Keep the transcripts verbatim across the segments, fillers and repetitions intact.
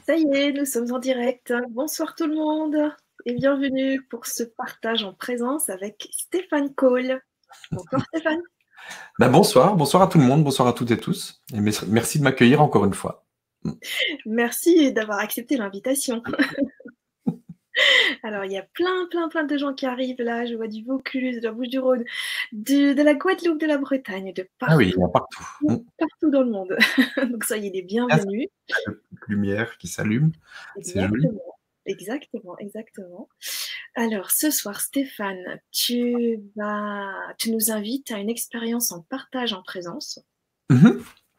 Ça y est, nous sommes en direct. Bonsoir tout le monde et bienvenue pour ce partage en présence avec Stéphane Cole. Bonsoir Stéphane. Ben bonsoir, bonsoir à tout le monde, bonsoir à toutes et tous. Et merci de m'accueillir encore une fois. Merci d'avoir accepté l'invitation. Alors, il y a plein, plein, plein de gens qui arrivent là. Je vois du Vaucluse, de la Bouches-du-Rhône, de, de la Guadeloupe, de la Bretagne, de Ah oui, il partout, y en a partout. partout dans le monde. Donc, soyez les Ah, ça, bienvenus. la petite lumière qui s'allume, c'est joli. Exactement, exactement, exactement. Alors, ce soir, Stéphane, tu vas, tu nous invites à une expérience en partage en présence. Mhm.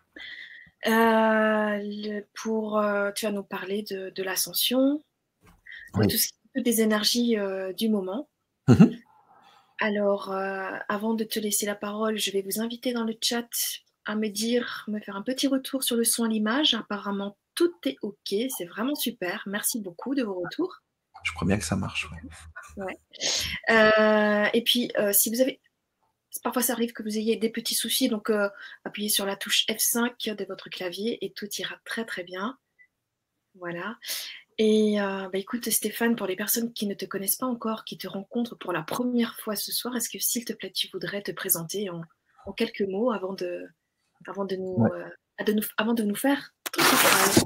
Euh, le- pour, euh, tu vas nous parler de, de l'ascension, de Oui. tout ce qui est des énergies euh, du moment. Mhm. Alors, euh, avant de te laisser la parole, je vais vous inviter dans le chat à me dire, me faire un petit retour sur le son à l'image. Apparemment, tout est OK, c'est vraiment super. Merci beaucoup de vos retours. Je crois bien que ça marche. Ouais. Ouais. Euh, et puis, euh, si vous avez parfois, ça arrive que vous ayez des petits soucis, donc euh, appuyez sur la touche F cinq de votre clavier et tout ira très très bien. Voilà. Et euh, bah, écoute Stéphane, pour les personnes qui ne te connaissent pas encore, qui te rencontrent pour la première fois ce soir, est-ce que s'il te plaît, tu voudrais te présenter en, en quelques mots avant de, avant de, nous, Ouais. euh, de nous, avant de nous faire tout ce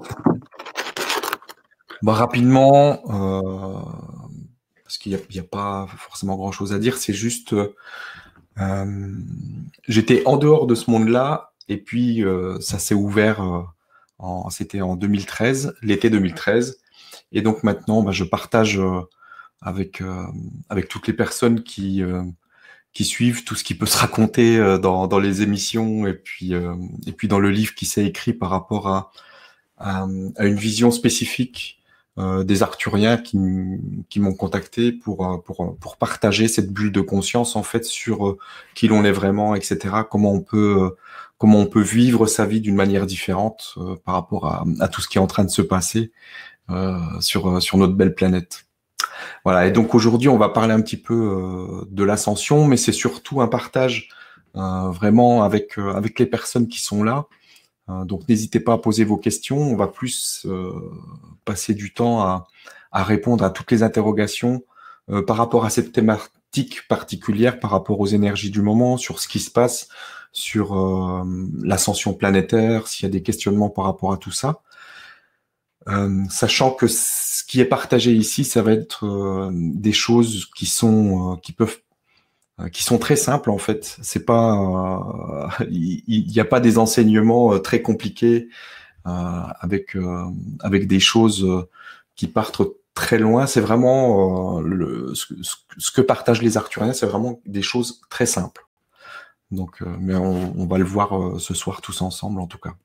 Bon, rapidement, euh, parce qu'il n'y a, a pas forcément grand-chose à dire, c'est juste, euh, j'étais en dehors de ce monde-là, et puis euh, ça s'est ouvert, euh, en, c'était en deux mille treize, l'été deux mille treize, et donc maintenant, bah, je partage euh, avec euh, avec toutes les personnes qui euh, qui suivent tout ce qui peut se raconter euh, dans dans les émissions et puis euh, et puis dans le livre qui s'est écrit par rapport à à, à une vision spécifique euh, des Arthuriens qui m- qui m'ont contacté pour euh, pour pour partager cette bulle de conscience en fait sur euh, qui l'on est vraiment, et cetera. Comment on peut euh, comment on peut vivre sa vie d'une manière différente euh, par rapport à, à tout ce qui est en train de se passer euh, sur sur notre belle planète. Voilà, et donc aujourd'hui, on va parler un petit peu euh, de l'ascension, mais c'est surtout un partage euh, vraiment avec euh, avec les personnes qui sont là. Euh, donc n'hésitez pas à poser vos questions. On va plus euh, passer du temps à, à répondre à toutes les interrogations euh, par rapport à cette thématique particulière, par rapport aux énergies du moment, sur ce qui se passe, sur euh, l'ascension planétaire, s'il y a des questionnements par rapport à tout ça. Euh, sachant que ce qui est partagé ici, ça va être euh, des choses qui sont euh, qui peuvent euh, qui sont très simples en fait. C'est pas euh, il n'y a pas des enseignements euh, très compliqués euh, avec euh, avec des choses euh, qui partent très loin. C'est vraiment euh, le, ce, ce que partagent les Arthuriens, c'est vraiment des choses très simples. Donc, euh, mais on, on va le voir euh, ce soir tous ensemble en tout cas.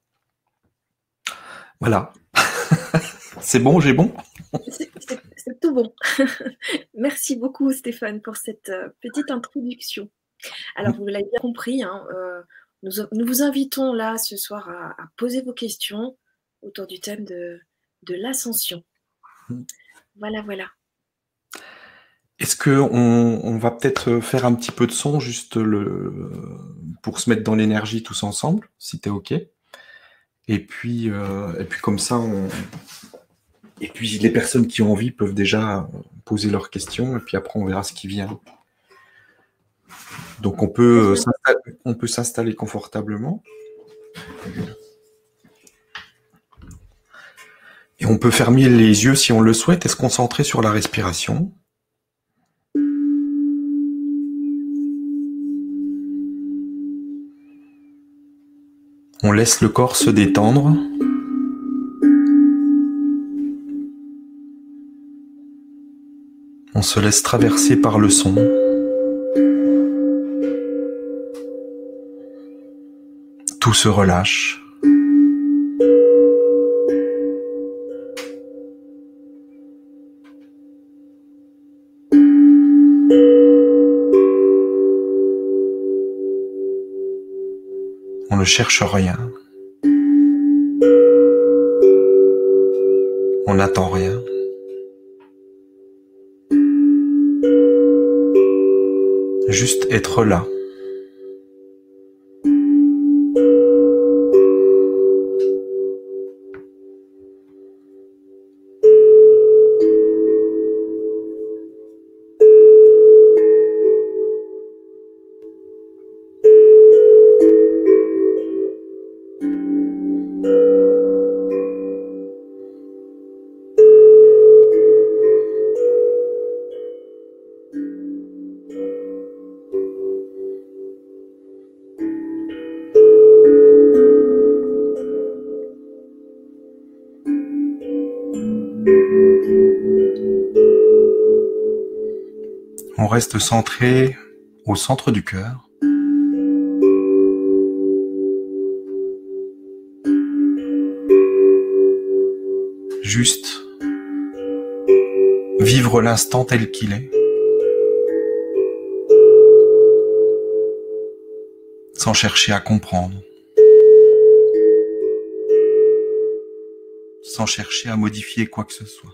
Voilà. C'est bon, j'ai bon. C'est c'est tout bon. Merci beaucoup Stéphane pour cette euh, petite introduction. Alors, vous l'avez bien compris, hein, euh, nous, nous vous invitons là ce soir à, à poser vos questions autour du thème de, de l'ascension. Voilà, voilà. Est-ce que on, on va peut-être faire un petit peu de son juste le pour se mettre dans l'énergie tous ensemble, si t'es ok. Et puis euh, et puis comme ça, on, et puis les personnes qui ont envie peuvent déjà poser leurs questions et puis après on verra ce qui vient. Donc on peut s'installer, on peut s'installer confortablement. Et on peut fermer les yeux si on le souhaite et se concentrer sur la respiration. On laisse le corps se détendre. On se laisse traverser par le son. Tout se relâche. On ne cherche rien. On n'attend rien. Juste être là. On reste centré au centre du cœur. Juste vivre l'instant tel qu'il est, sans chercher à comprendre, sans chercher à modifier quoi que ce soit.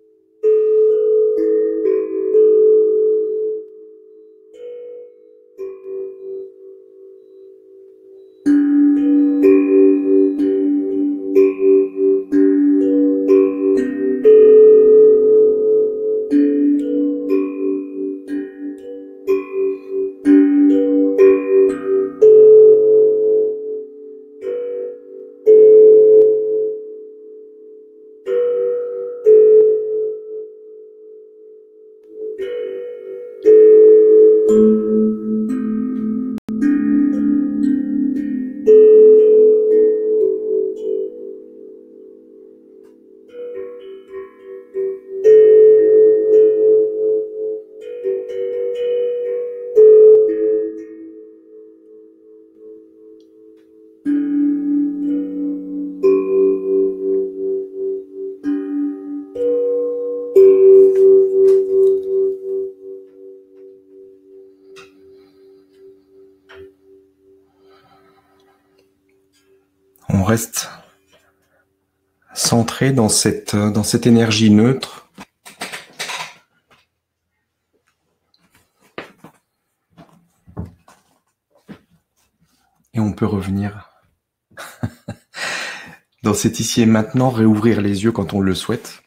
On reste centré dans cette, dans cette énergie neutre. Et on peut revenir dans cet ici et maintenant, réouvrir les yeux quand on le souhaite.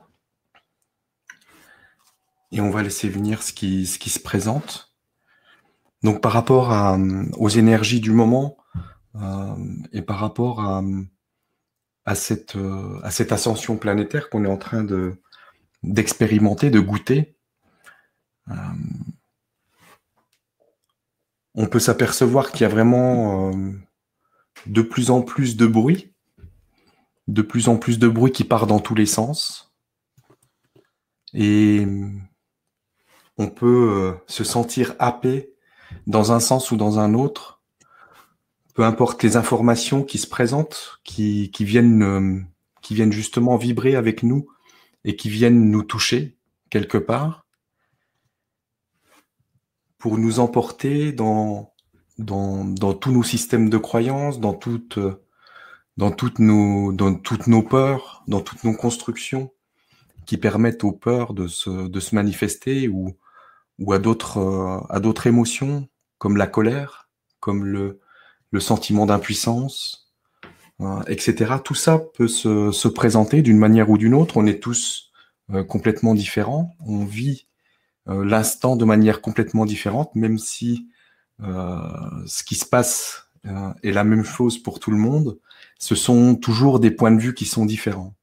Et on va laisser venir ce qui, ce qui se présente. Donc par rapport à, aux énergies du moment, euh, et par rapport à, à, cette, euh, à cette ascension planétaire qu'on est en train de, d'expérimenter, de goûter, euh, on peut s'apercevoir qu'il y a vraiment euh, de plus en plus de bruit, de plus en plus de bruit qui part dans tous les sens. Et on peut euh, se sentir happé dans un sens ou dans un autre, peu importe les informations qui se présentent, qui, qui, viennent, euh, qui viennent justement vibrer avec nous et qui viennent nous toucher quelque part pour nous emporter dans, dans, dans tous nos systèmes de croyances, dans toutes, dans, toutes nos, dans toutes nos peurs, dans toutes nos constructions qui permettent aux peurs de se, de se manifester ou, ou à d'autres, euh, à d'autres émotions comme la colère, comme le, le sentiment d'impuissance, euh, et cetera. Tout ça peut se, se présenter d'une manière ou d'une autre. On est tous euh, complètement différents. On vit euh, l'instant de manière complètement différente, même si euh, ce qui se passe euh, est la même chose pour tout le monde. Ce sont toujours des points de vue qui sont différents.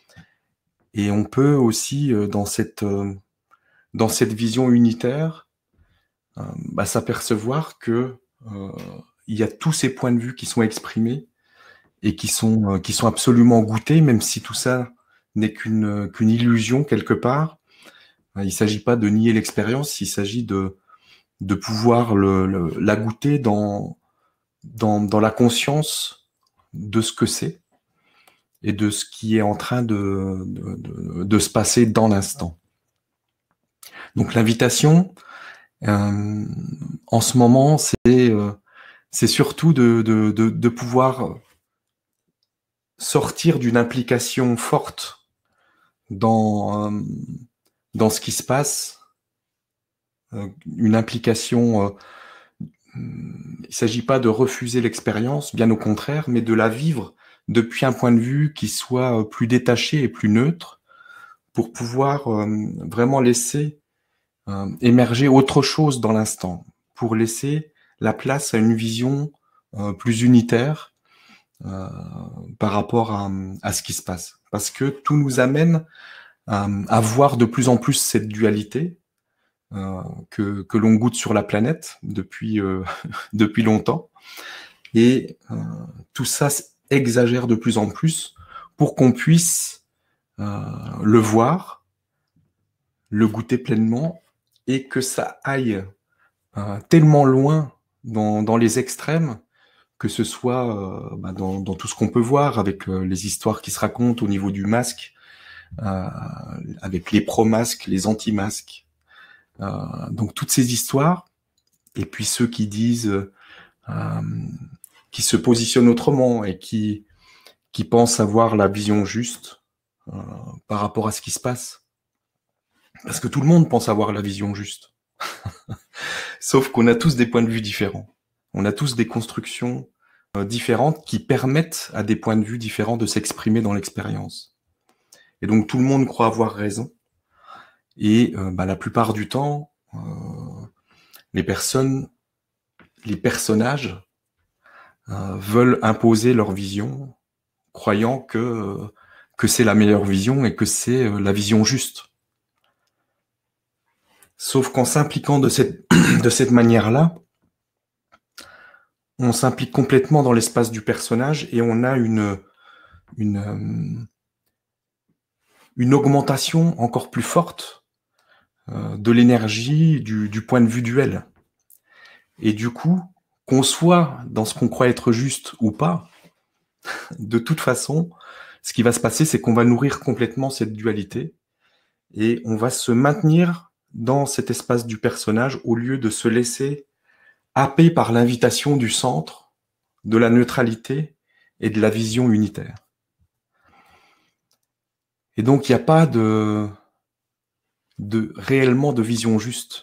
Et on peut aussi, euh, dans cette, euh, dans cette vision unitaire, euh, bah, s'apercevoir que euh, il y a tous ces points de vue qui sont exprimés et qui sont, euh, qui sont absolument goûtés, même si tout ça n'est qu'une qu'une illusion quelque part. Il ne s'agit pas de nier l'expérience, il s'agit de, de pouvoir le, le, la goûter dans, dans, dans la conscience de ce que c'est et de ce qui est en train de, de, de, de se passer dans l'instant. Donc l'invitation, euh, en ce moment, c'est euh, c'est surtout de, de, de, de pouvoir sortir d'une implication forte dans, euh, dans ce qui se passe, euh, une implication, euh, il ne s'agit pas de refuser l'expérience, bien au contraire, mais de la vivre depuis un point de vue qui soit plus détaché et plus neutre, pour pouvoir euh, vraiment laisser euh, émerger autre chose dans l'instant, pour laisser la place à une vision euh, plus unitaire euh, par rapport à, à ce qui se passe. Parce que tout nous amène à, à voir de plus en plus cette dualité euh, que, que l'on goûte sur la planète depuis, euh, depuis longtemps. Et euh, tout ça exagère de plus en plus pour qu'on puisse euh, le voir, le goûter pleinement et que ça aille euh, tellement loin dans, dans les extrêmes, que ce soit euh, bah, dans, dans tout ce qu'on peut voir avec euh, les histoires qui se racontent au niveau du masque, euh, avec les pro-masques, les anti-masques, euh, donc toutes ces histoires, et puis ceux qui disent, euh, qui se positionnent autrement et qui, qui pensent avoir la vision juste euh, par rapport à ce qui se passe. Parce que tout le monde pense avoir la vision juste. Sauf qu'on a tous des points de vue différents. On a tous des constructions euh, différentes qui permettent à des points de vue différents de s'exprimer dans l'expérience. Et donc tout le monde croit avoir raison. Et euh, bah, la plupart du temps, euh, les personnes, les personnages euh, veulent imposer leur vision, croyant que, euh, que c'est la meilleure vision et que c'est euh, la vision juste. Sauf qu'en s'impliquant de cette, de cette manière-là, on s'implique complètement dans l'espace du personnage et on a une, une, une augmentation encore plus forte euh, de l'énergie du, du point de vue duel. Et du coup, qu'on soit dans ce qu'on croit être juste ou pas, de toute façon, ce qui va se passer, c'est qu'on va nourrir complètement cette dualité et on va se maintenir dans cet espace du personnage au lieu de se laisser happer par l'invitation du centre, de la neutralité et de la vision unitaire. Et donc, il n'y a pas de, de réellement de vision juste.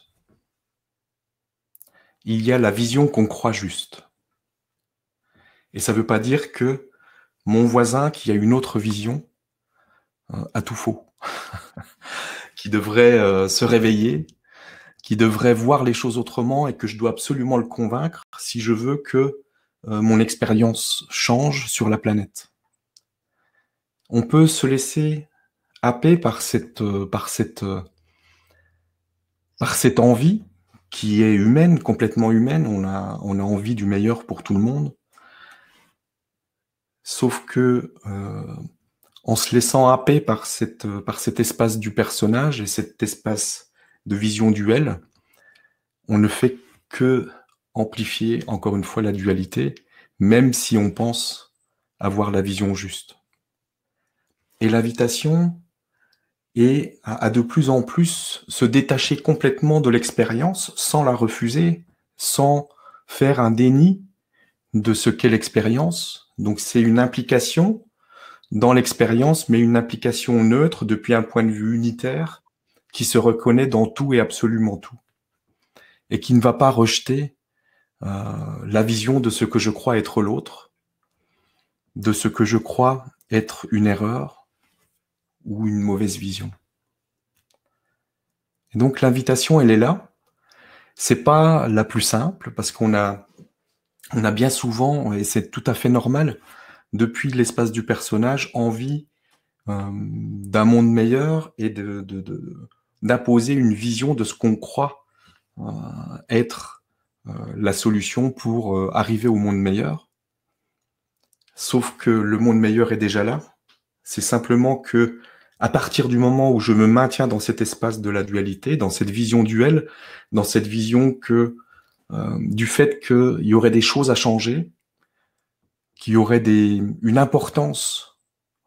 Il y a la vision qu'on croit juste. Et ça ne veut pas dire que mon voisin qui a une autre vision euh, a tout faux, qui devrait euh, se réveiller, qui devrait voir les choses autrement et que je dois absolument le convaincre si je veux que euh, mon expérience change sur la planète. On peut se laisser happer par cette, euh, par cette, euh, par cette envie qui est humaine, complètement humaine. On a, on a envie du meilleur pour tout le monde. Sauf que euh, en se laissant happer par, cette, par cet espace du personnage et cet espace de vision duel, on ne fait que amplifier encore une fois la dualité, même si on pense avoir la vision juste. Et l'invitation est à, à de plus en plus se détacher complètement de l'expérience sans la refuser, sans faire un déni de ce qu'est l'expérience. Donc c'est une implication dans l'expérience, mais une implication neutre depuis un point de vue unitaire qui se reconnaît dans tout et absolument tout. Et qui ne va pas rejeter euh, la vision de ce que je crois être l'autre, de ce que je crois être une erreur ou une mauvaise vision. Et donc l'invitation, elle est là. C'est pas la plus simple parce qu'on a, on a bien souvent, et c'est tout à fait normal, depuis l'espace du personnage, envie euh, d'un monde meilleur et de, de, de, d'imposer une vision de ce qu'on croit euh, être Euh, la solution pour euh, arriver au monde meilleur. Sauf que le monde meilleur est déjà là. C'est simplement que, à partir du moment où je me maintiens dans cet espace de la dualité, dans cette vision duelle, dans cette vision que euh, du fait qu'il y aurait des choses à changer, qu'il y aurait des, une importance,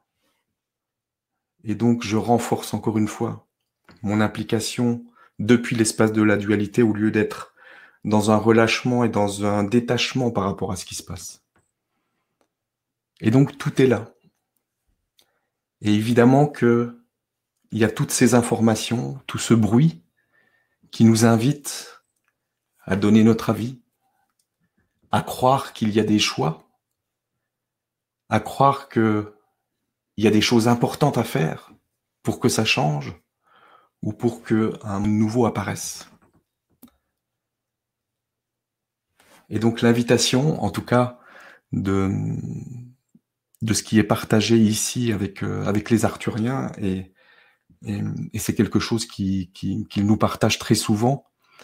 et donc je renforce encore une fois mon implication depuis l'espace de la dualité au lieu d'être dans un relâchement et dans un détachement par rapport à ce qui se passe. Et donc, tout est là. Et évidemment que il y a toutes ces informations, tout ce bruit qui nous invite à donner notre avis, à croire qu'il y a des choix, à croire qu'il y a des choses importantes à faire pour que ça change ou pour qu'un nouveau apparaisse. Et donc l'invitation, en tout cas, de, de ce qui est partagé ici avec, euh, avec les Arthuriens, et, et, et c'est quelque chose qu'ils qui, qui nous partagent très souvent,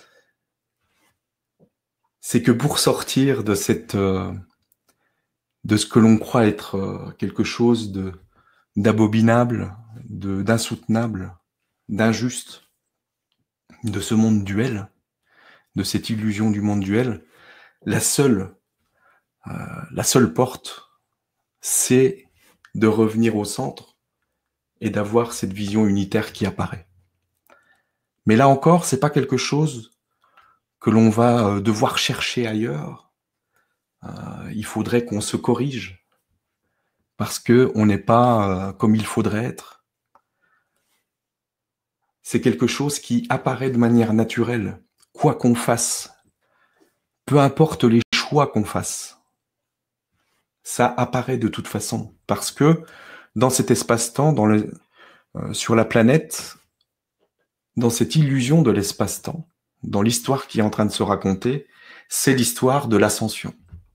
c'est que pour sortir de, cette, euh, de ce que l'on croit être euh, quelque chose de, d'abominable, de, d'insoutenable, d'injuste, de ce monde duel, de cette illusion du monde duel, la seule, euh, la seule porte, c'est de revenir au centre et d'avoir cette vision unitaire qui apparaît. Mais là encore, c'est pas quelque chose que l'on va devoir chercher ailleurs. Euh, il faudrait qu'on se corrige parce que on n'est pas euh, comme il faudrait être. C'est quelque chose qui apparaît de manière naturelle, quoi qu'on fasse, peu importe les choix qu'on fasse. Ça apparaît de toute façon, parce que dans cet espace-temps, dans le, euh, sur la planète, dans cette illusion de l'espace-temps, dans l'histoire qui est en train de se raconter, c'est l'histoire de l'ascension.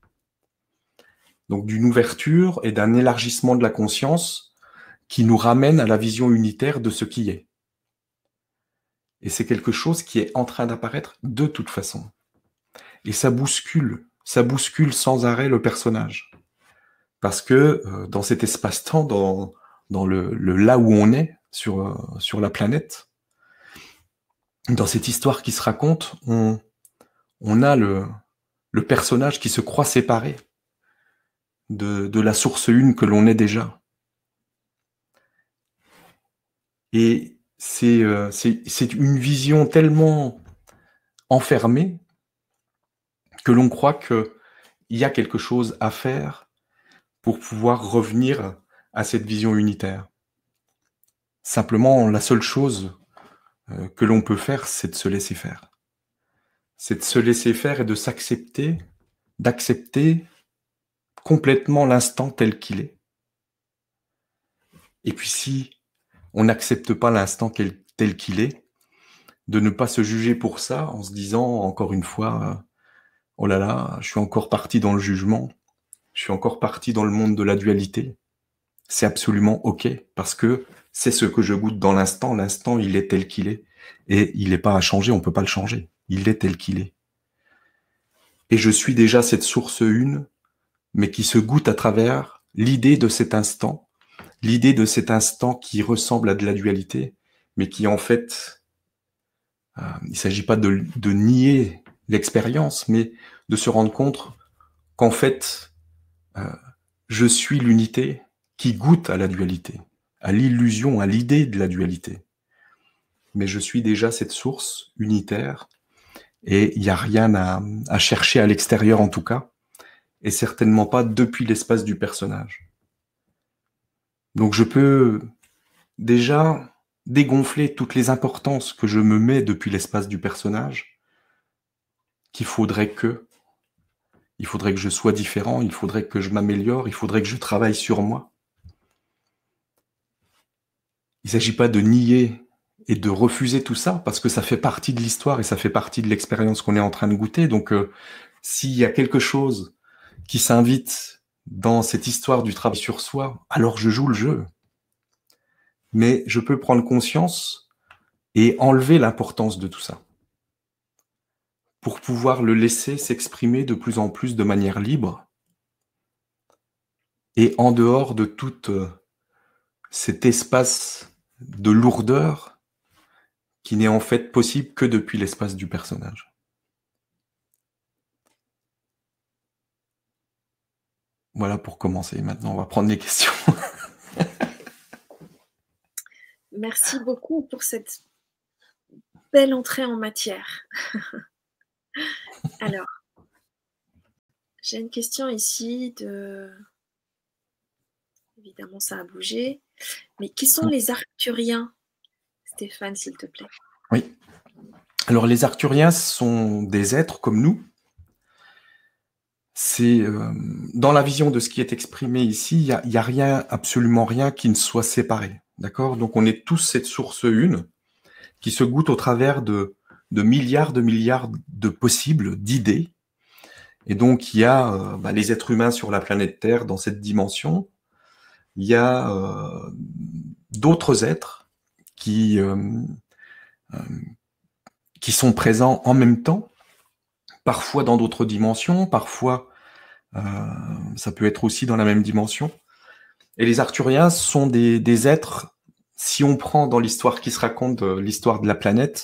Donc d'une ouverture et d'un élargissement de la conscience qui nous ramène à la vision unitaire de ce qui est. Et c'est quelque chose qui est en train d'apparaître de toute façon. Et ça bouscule, ça bouscule sans arrêt le personnage. Parce que euh, dans cet espace-temps, dans, dans le, le là où on est, sur, euh, sur la planète, dans cette histoire qui se raconte, on, on a le, le personnage qui se croit séparé de, de la source une que l'on est déjà. Et c'est euh, c'est, c'est une vision tellement enfermée que l'on croit qu'il y a quelque chose à faire pour pouvoir revenir à cette vision unitaire. Simplement, la seule chose euh, que l'on peut faire, c'est de se laisser faire. C'est de se laisser faire et de s'accepter, d'accepter complètement l'instant tel qu'il est. Et puis si on n'accepte pas l'instant tel qu'il est, de ne pas se juger pour ça en se disant encore une fois, oh là là, je suis encore parti dans le jugement, je suis encore parti dans le monde de la dualité. C'est absolument ok, parce que c'est ce que je goûte dans l'instant. L'instant, il est tel qu'il est. Et il n'est pas à changer, on ne peut pas le changer. Il est tel qu'il est. Et je suis déjà cette source une, mais qui se goûte à travers l'idée de cet instant, l'idée de cet instant qui ressemble à de la dualité, mais qui en fait, euh, il ne s'agit pas de, de nier l'expérience, mais de se rendre compte qu'en fait, euh, je suis l'unité qui goûte à la dualité, à l'illusion, à l'idée de la dualité. Mais je suis déjà cette source unitaire et il n'y a rien à, à chercher à l'extérieur en tout cas, et certainement pas depuis l'espace du personnage. Donc je peux déjà dégonfler toutes les importances que je me mets depuis l'espace du personnage, qu'il faudrait que, il faudrait que je sois différent, il faudrait que je m'améliore, il faudrait que je travaille sur moi. Il ne s'agit pas de nier et de refuser tout ça, parce que ça fait partie de l'histoire et ça fait partie de l'expérience qu'on est en train de goûter. Donc, euh, s'il y a quelque chose qui s'invite dans cette histoire du travail sur soi, alors je joue le jeu. Mais je peux prendre conscience et enlever l'importance de tout ça, pour pouvoir le laisser s'exprimer de plus en plus de manière libre et en dehors de tout euh, cet espace de lourdeur qui n'est en fait possible que depuis l'espace du personnage. Voilà pour commencer. Maintenant, on va prendre les questions. Merci beaucoup pour cette belle entrée en matière. Alors, j'ai une question ici de... Évidemment, ça a bougé. Mais qui sont les Arcturiens, Stéphane, s'il te plaît? Oui. Alors, les Arcturiens sont des êtres comme nous. C'est euh, dans la vision de ce qui est exprimé ici, il n'y a, y a rien, absolument rien qui ne soit séparé. D'accord? Donc, on est tous cette source une qui se goûte au travers de, de milliards de milliards de possibles, d'idées. Et donc, il y a euh, bah, les êtres humains sur la planète Terre dans cette dimension. Il y a euh, d'autres êtres qui, euh, euh, qui sont présents en même temps, parfois dans d'autres dimensions, parfois euh, ça peut être aussi dans la même dimension. Et les Arcturiens sont des, des êtres, si on prend dans l'histoire qui se raconte, l'histoire de la planète,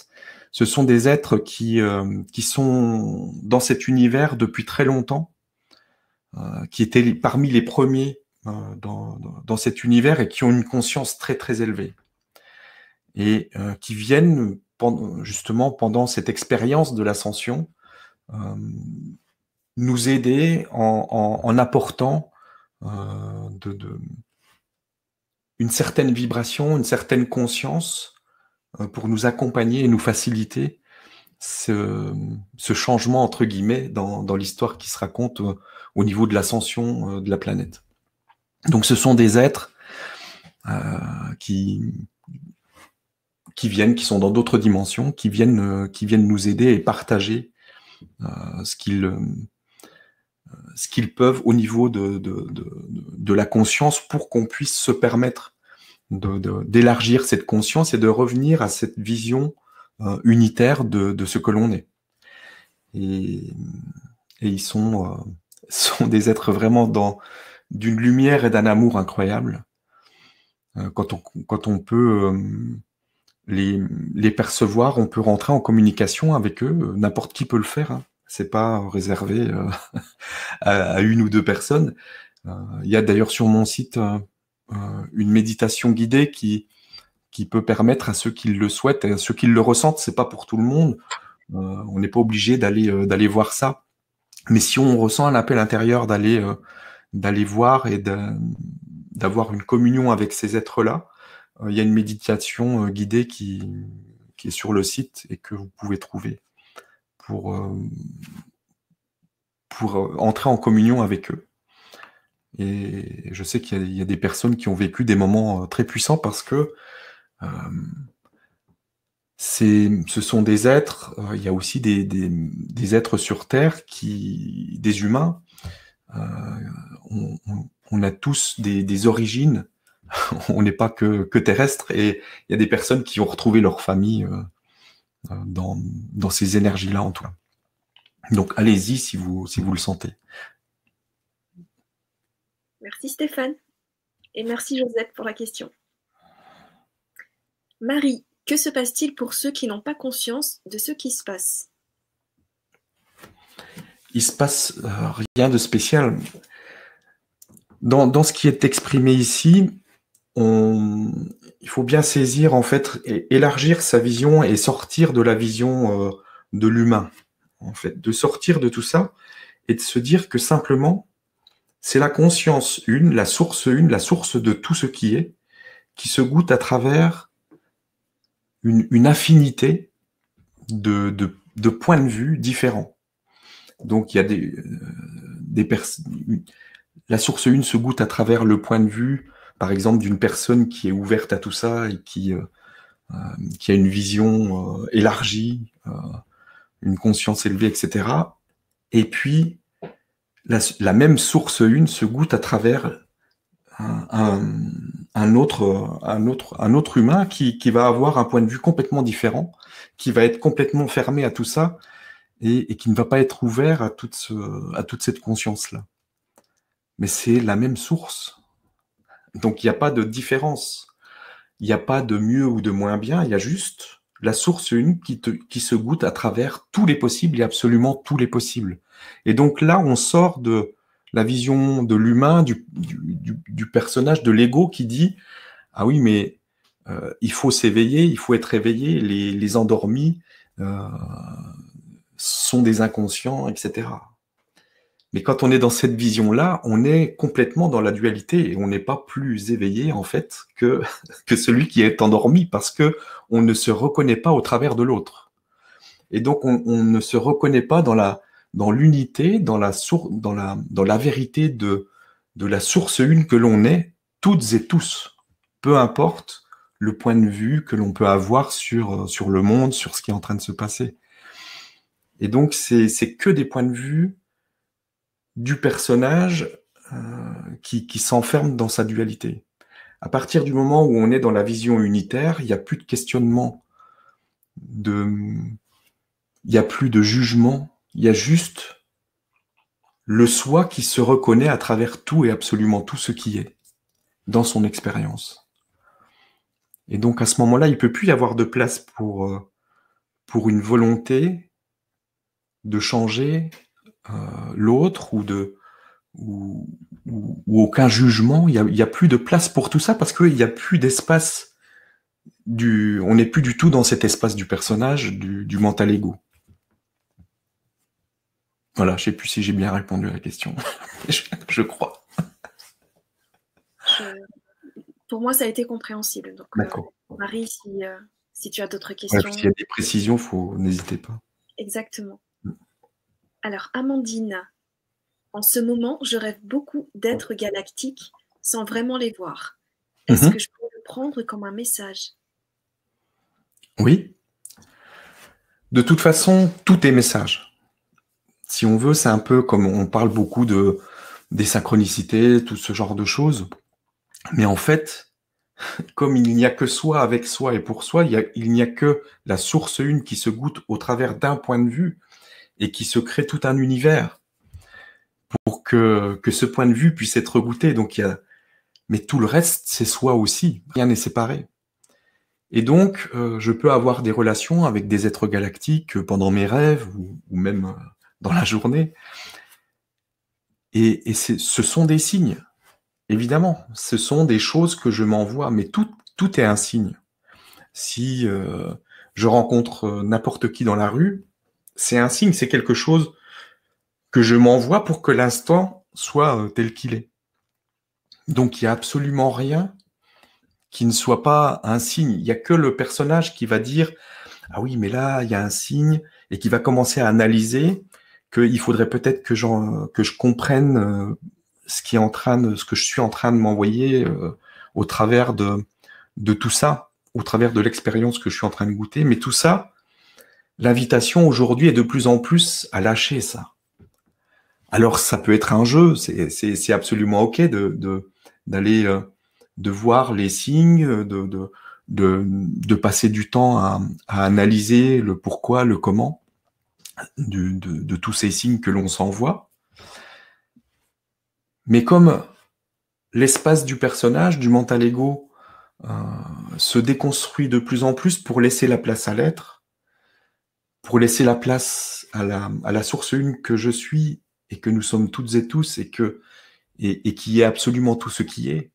ce sont des êtres qui, euh, qui sont dans cet univers depuis très longtemps, euh, qui étaient parmi les premiers euh, dans, dans, dans cet univers et qui ont une conscience très très élevée. Et euh, qui viennent pendant, justement pendant cette expérience de l'ascension euh, nous aider en, en, en apportant euh, de, de, une certaine vibration, une certaine conscience euh, pour nous accompagner et nous faciliter ce, ce changement entre guillemets dans, dans l'histoire qui se raconte euh, au niveau de l'ascension euh, de la planète. Donc ce sont des êtres euh, qui qui viennent, qui sont dans d'autres dimensions, qui viennent, euh, qui viennent nous aider et partager euh, ce qu'ils euh, ce qu'ils peuvent au niveau de, de, de, de la conscience pour qu'on puisse se permettre de, de, d'élargir cette conscience et de revenir à cette vision euh, unitaire de, de ce que l'on est. Et, et ils sont, euh, sont des êtres vraiment dans d'une lumière et d'un amour incroyable. Euh, quand, on, quand on peut... Euh, Les, les percevoir, on peut rentrer en communication avec eux, n'importe qui peut le faire, hein. C'est pas réservé euh, à, à une ou deux personnes. Euh, il y a d'ailleurs sur mon site euh, une méditation guidée qui, qui peut permettre à ceux qui le souhaitent, et à ceux qui le ressentent, c'est pas pour tout le monde, euh, on n'est pas obligé d'aller euh, d'aller voir ça, mais si on ressent un appel intérieur d'aller euh, d'aller voir et de, d'avoir une communion avec ces êtres-là, il y a une méditation guidée qui, qui est sur le site et que vous pouvez trouver pour, pour entrer en communion avec eux. Et je sais qu'il y a, il y a des personnes qui ont vécu des moments très puissants parce que euh, c'est, ce sont des êtres, euh, il y a aussi des, des, des êtres sur Terre, qui, des humains, euh, on, on, on a tous des, des origines. On n'est pas que, que terrestre, et il y a des personnes qui ont retrouvé leur famille euh, dans, dans ces énergies-là en tout cas. Donc allez-y si vous, si vous le sentez. Merci Stéphane. Et merci Josette pour la question. Marie, que se passe-t-il pour ceux qui n'ont pas conscience de ce qui se passe? Il se passe euh, rien de spécial. Dans, dans ce qui est exprimé ici, on, il faut bien saisir, en fait, et élargir sa vision et sortir de la vision euh, de l'humain, en fait, de sortir de tout ça et de se dire que simplement, c'est la conscience une, la source une, la source de tout ce qui est, qui se goûte à travers une, une infinité de, de, de points de vue différents. Donc, il y a des, euh, des personnes. La source une se goûte à travers le point de vue, par exemple, d'une personne qui est ouverte à tout ça et qui, euh, euh, qui a une vision euh, élargie, euh, une conscience élevée, et cetera. Et puis, la, la même source une se goûte à travers un, un, un, autre, un, autre, un autre humain qui, qui va avoir un point de vue complètement différent, qui va être complètement fermé à tout ça et, et qui ne va pas être ouvert à toute, ce, à toute cette conscience-là. Mais c'est la même source. Donc, il n'y a pas de différence. Il n'y a pas de mieux ou de moins bien. Il y a juste la source une qui, te, qui se goûte à travers tous les possibles et absolument tous les possibles. Et donc là, on sort de la vision de l'humain, du, du, du personnage, de l'ego qui dit « Ah oui, mais euh, il faut s'éveiller, il faut être éveillé, les, les endormis euh, sont des inconscients, et cetera » Mais quand on est dans cette vision-là, on est complètement dans la dualité et on n'est pas plus éveillé en fait que, que celui qui est endormi parce que on ne se reconnaît pas au travers de l'autre. Et donc on, on ne se reconnaît pas dans la dans l'unité, dans la source, dans la dans la vérité de de la source une que l'on est toutes et tous, peu importe le point de vue que l'on peut avoir sur sur le monde, sur ce qui est en train de se passer. Et donc c'est c'est que des points de vue du personnage euh, qui, qui s'enferme dans sa dualité. À partir du moment où on est dans la vision unitaire, il n'y a plus de questionnement, de, il n'y a plus de jugement, il y a juste le soi qui se reconnaît à travers tout et absolument tout ce qui est, dans son expérience. Et donc à ce moment-là, il ne peut plus y avoir de place pour, euh, pour une volonté de changer euh, l'autre ou de ou, ou, ou aucun jugement. Il y a, il y a plus de place pour tout ça parce qu'il n'y a plus d'espace du. On n'est plus du tout dans cet espace du personnage, du, du mental ego. Voilà, je sais plus si j'ai bien répondu à la question. je, je crois. Je... Pour moi, ça a été compréhensible. Donc, D'accord. euh, Marie, si, euh, si tu as d'autres questions. Ouais, s'il y a des précisions, faut n'hésitez pas. Exactement. Alors, Amandine, en ce moment, je rêve beaucoup d'êtres galactiques sans vraiment les voir. Est-ce Mm-hmm. que je peux le prendre comme un message? Oui. De toute façon, tout est message. Si on veut, c'est un peu comme on parle beaucoup de des synchronicités, tout ce genre de choses. Mais en fait, comme il n'y a que soi avec soi et pour soi, il, y a, il n'y a que la source une qui se goûte au travers d'un point de vue et qui se crée tout un univers pour que, que ce point de vue puisse être goûté. Donc il y a, mais tout le reste, c'est soi aussi. Rien n'est séparé. Et donc, euh, je peux avoir des relations avec des êtres galactiques pendant mes rêves ou, ou même dans la journée. Et, et c'est, ce sont des signes. Évidemment, ce sont des choses que je m'envoie, mais tout, tout est un signe. Si euh, je rencontre n'importe qui dans la rue, c'est un signe, c'est quelque chose que je m'envoie pour que l'instant soit tel qu'il est. Donc il n'y a absolument rien qui ne soit pas un signe. Il n'y a que le personnage qui va dire « Ah oui, mais là, il y a un signe » et qui va commencer à analyser qu'il faudrait peut-être que, que je comprenne euh, ce qui est en train de, ce que je suis en train de m'envoyer euh, au travers de, de tout ça, au travers de l'expérience que je suis en train de goûter. Mais tout ça, l'invitation aujourd'hui est de plus en plus à lâcher ça. Alors ça peut être un jeu, c'est, c'est, c'est absolument ok de, de, d'aller, euh, de voir les signes, de, de, de, de passer du temps à, à analyser le pourquoi, le comment de, de, de tous ces signes que l'on s'envoie. Mais comme l'espace du personnage, du mental ego, euh, se déconstruit de plus en plus pour laisser la place à l'être, pour laisser la place à la, à la source une que je suis et que nous sommes toutes et tous et, que, et, et qui est absolument tout ce qui est.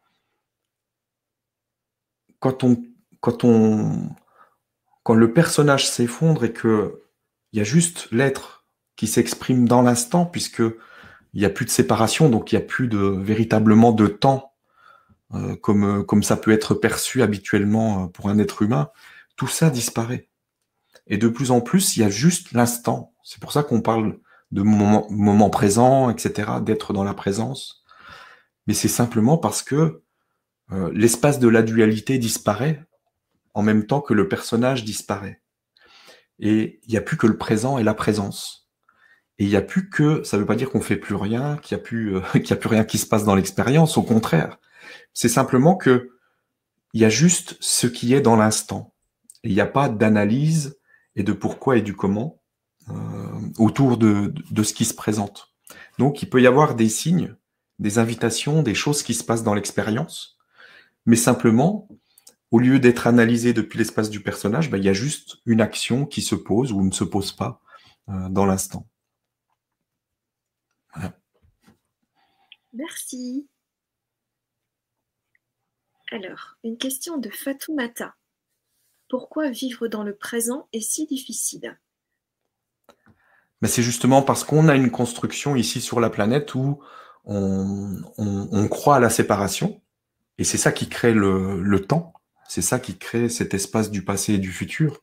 Quand, on, quand, on, quand le personnage s'effondre et qu'il y a juste l'être qui s'exprime dans l'instant, puisque il n'y a plus de séparation, donc il n'y a plus de, véritablement de temps, euh, comme, comme ça peut être perçu habituellement pour un être humain, tout ça disparaît. Et de plus en plus, il y a juste l'instant. C'est pour ça qu'on parle de moment, moment présent, et cetera, d'être dans la présence. Mais c'est simplement parce que euh, l'espace de la dualité disparaît en même temps que le personnage disparaît. Et il n'y a plus que le présent et la présence. Et il n'y a plus que, ça ne veut pas dire qu'on fait plus rien, qu'il n'y a plus, euh, qu'il y a plus rien qui se passe dans l'expérience. Au contraire, c'est simplement que il y a juste ce qui est dans l'instant. Il n'y a pas d'analyse et de pourquoi et du comment euh, autour de, de, de ce qui se présente. Donc, il peut y avoir des signes, des invitations, des choses qui se passent dans l'expérience, mais simplement, au lieu d'être analysé depuis l'espace du personnage, ben, il y a juste une action qui se pose ou ne se pose pas euh, dans l'instant. Voilà. Merci. Alors, une question de Fatoumata. Pourquoi vivre dans le présent est si difficile? Ben, c'est justement parce qu'on a une construction ici sur la planète où on, on, on croit à la séparation, et c'est ça qui crée le, le temps, c'est ça qui crée cet espace du passé et du futur.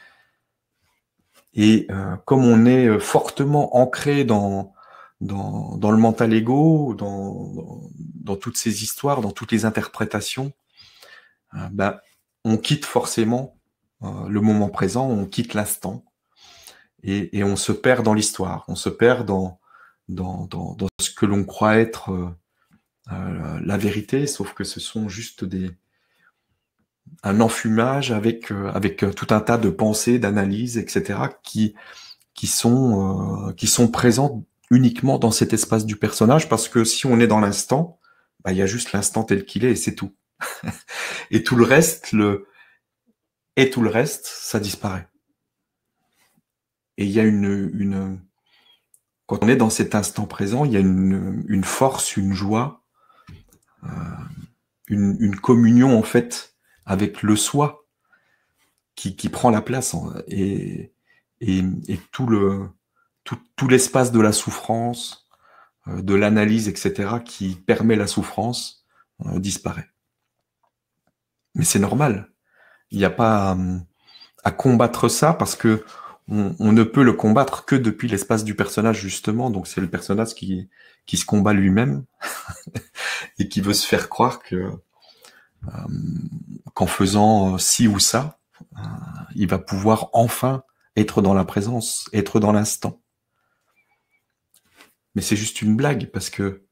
Et euh, comme on est fortement ancré dans, dans, dans le mental ego, dans, dans, dans toutes ces histoires, dans toutes les interprétations, euh, ben, on quitte forcément euh, le moment présent, on quitte l'instant, et, et on se perd dans l'histoire, on se perd dans, dans, dans, dans ce que l'on croit être euh, euh, la vérité, sauf que ce sont juste des un enfumage avec euh, avec tout un tas de pensées, d'analyses, et cetera qui qui sont euh, qui sont présentes uniquement dans cet espace du personnage, parce que si on est dans l'instant, bah, il y a juste l'instant tel qu'il est et c'est tout. Et tout le reste, le et tout le reste, ça disparaît. et il y a une, une... Quand on est dans cet instant présent, il y a une, une force, une joie, euh, une, une communion en fait avec le soi qui, qui prend la place en, et, et, et tout le tout, tout l'espace de la souffrance, euh, de l'analyse, et cetera, qui permet la souffrance, euh, disparaît. Mais c'est normal. Il n'y a pas à, à combattre ça parce que on, on ne peut le combattre que depuis l'espace du personnage, justement. Donc c'est le personnage qui, qui se combat lui-même et qui veut se faire croire que euh, qu'en faisant ci ou ça, euh, il va pouvoir enfin être dans la présence, être dans l'instant. Mais c'est juste une blague parce que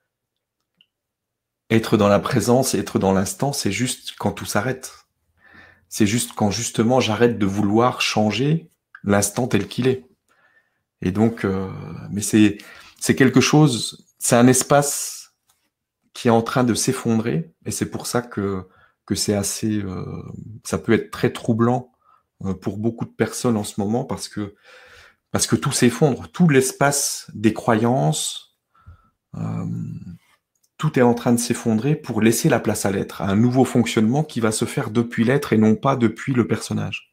être dans la présence, être dans l'instant, c'est juste quand tout s'arrête. C'est juste quand justement j'arrête de vouloir changer l'instant tel qu'il est. Et donc, euh, mais c'est c'est quelque chose, c'est un espace qui est en train de s'effondrer, et c'est pour ça que que c'est assez, euh, ça peut être très troublant euh, pour beaucoup de personnes en ce moment parce que parce que tout s'effondre, tout l'espace des croyances, euh, tout est en train de s'effondrer pour laisser la place à l'être, à un nouveau fonctionnement qui va se faire depuis l'être et non pas depuis le personnage.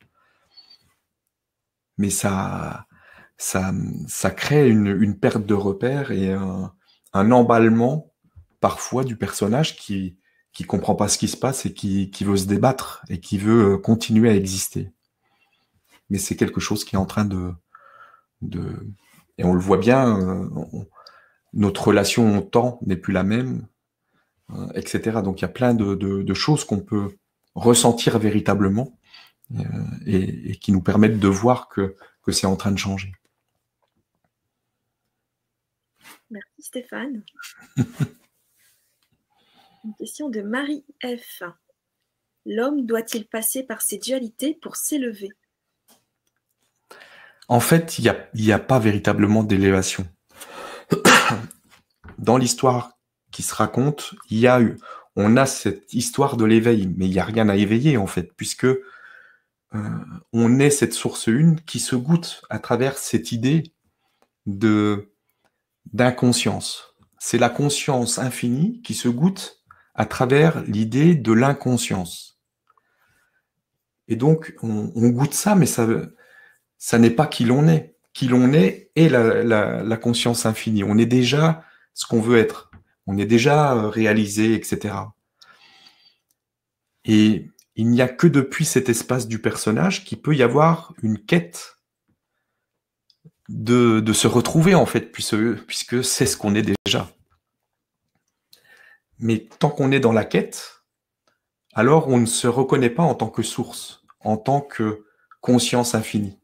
Mais ça, ça, ça crée une, une perte de repère et un, un emballement parfois du personnage qui qui comprend pas ce qui se passe et qui, qui veut se débattre et qui veut continuer à exister. Mais c'est quelque chose qui est en train de, de et on le voit bien, euh, on, notre relation au temps n'est plus la même, euh, et cetera. Donc il y a plein de, de, de choses qu'on peut ressentir véritablement euh, et, et qui nous permettent de voir que, que c'est en train de changer. Merci Stéphane. Une question de Marie F. L'homme doit-il passer par ces dualités pour s'élever? En fait, il n'y a, y a pas véritablement d'élévation. Dans l'histoire qui se raconte, il y a eu, on a cette histoire de l'éveil, mais il n'y a rien à éveiller en fait, puisque euh, on est cette source une qui se goûte à travers cette idée de d'inconscience. C'est la conscience infinie qui se goûte à travers l'idée de l'inconscience. Et donc, on, on goûte ça, mais ça, ça n'est pas qui l'on est. Qui l'on est est la, la, la conscience infinie. On est déjà ce qu'on veut être. On est déjà réalisé, et cetera. Et il n'y a que depuis cet espace du personnage qu'il peut y avoir une quête de, de se retrouver, en fait, puisque, puisque c'est ce qu'on est déjà. Mais tant qu'on est dans la quête, alors on ne se reconnaît pas en tant que source, en tant que conscience infinie.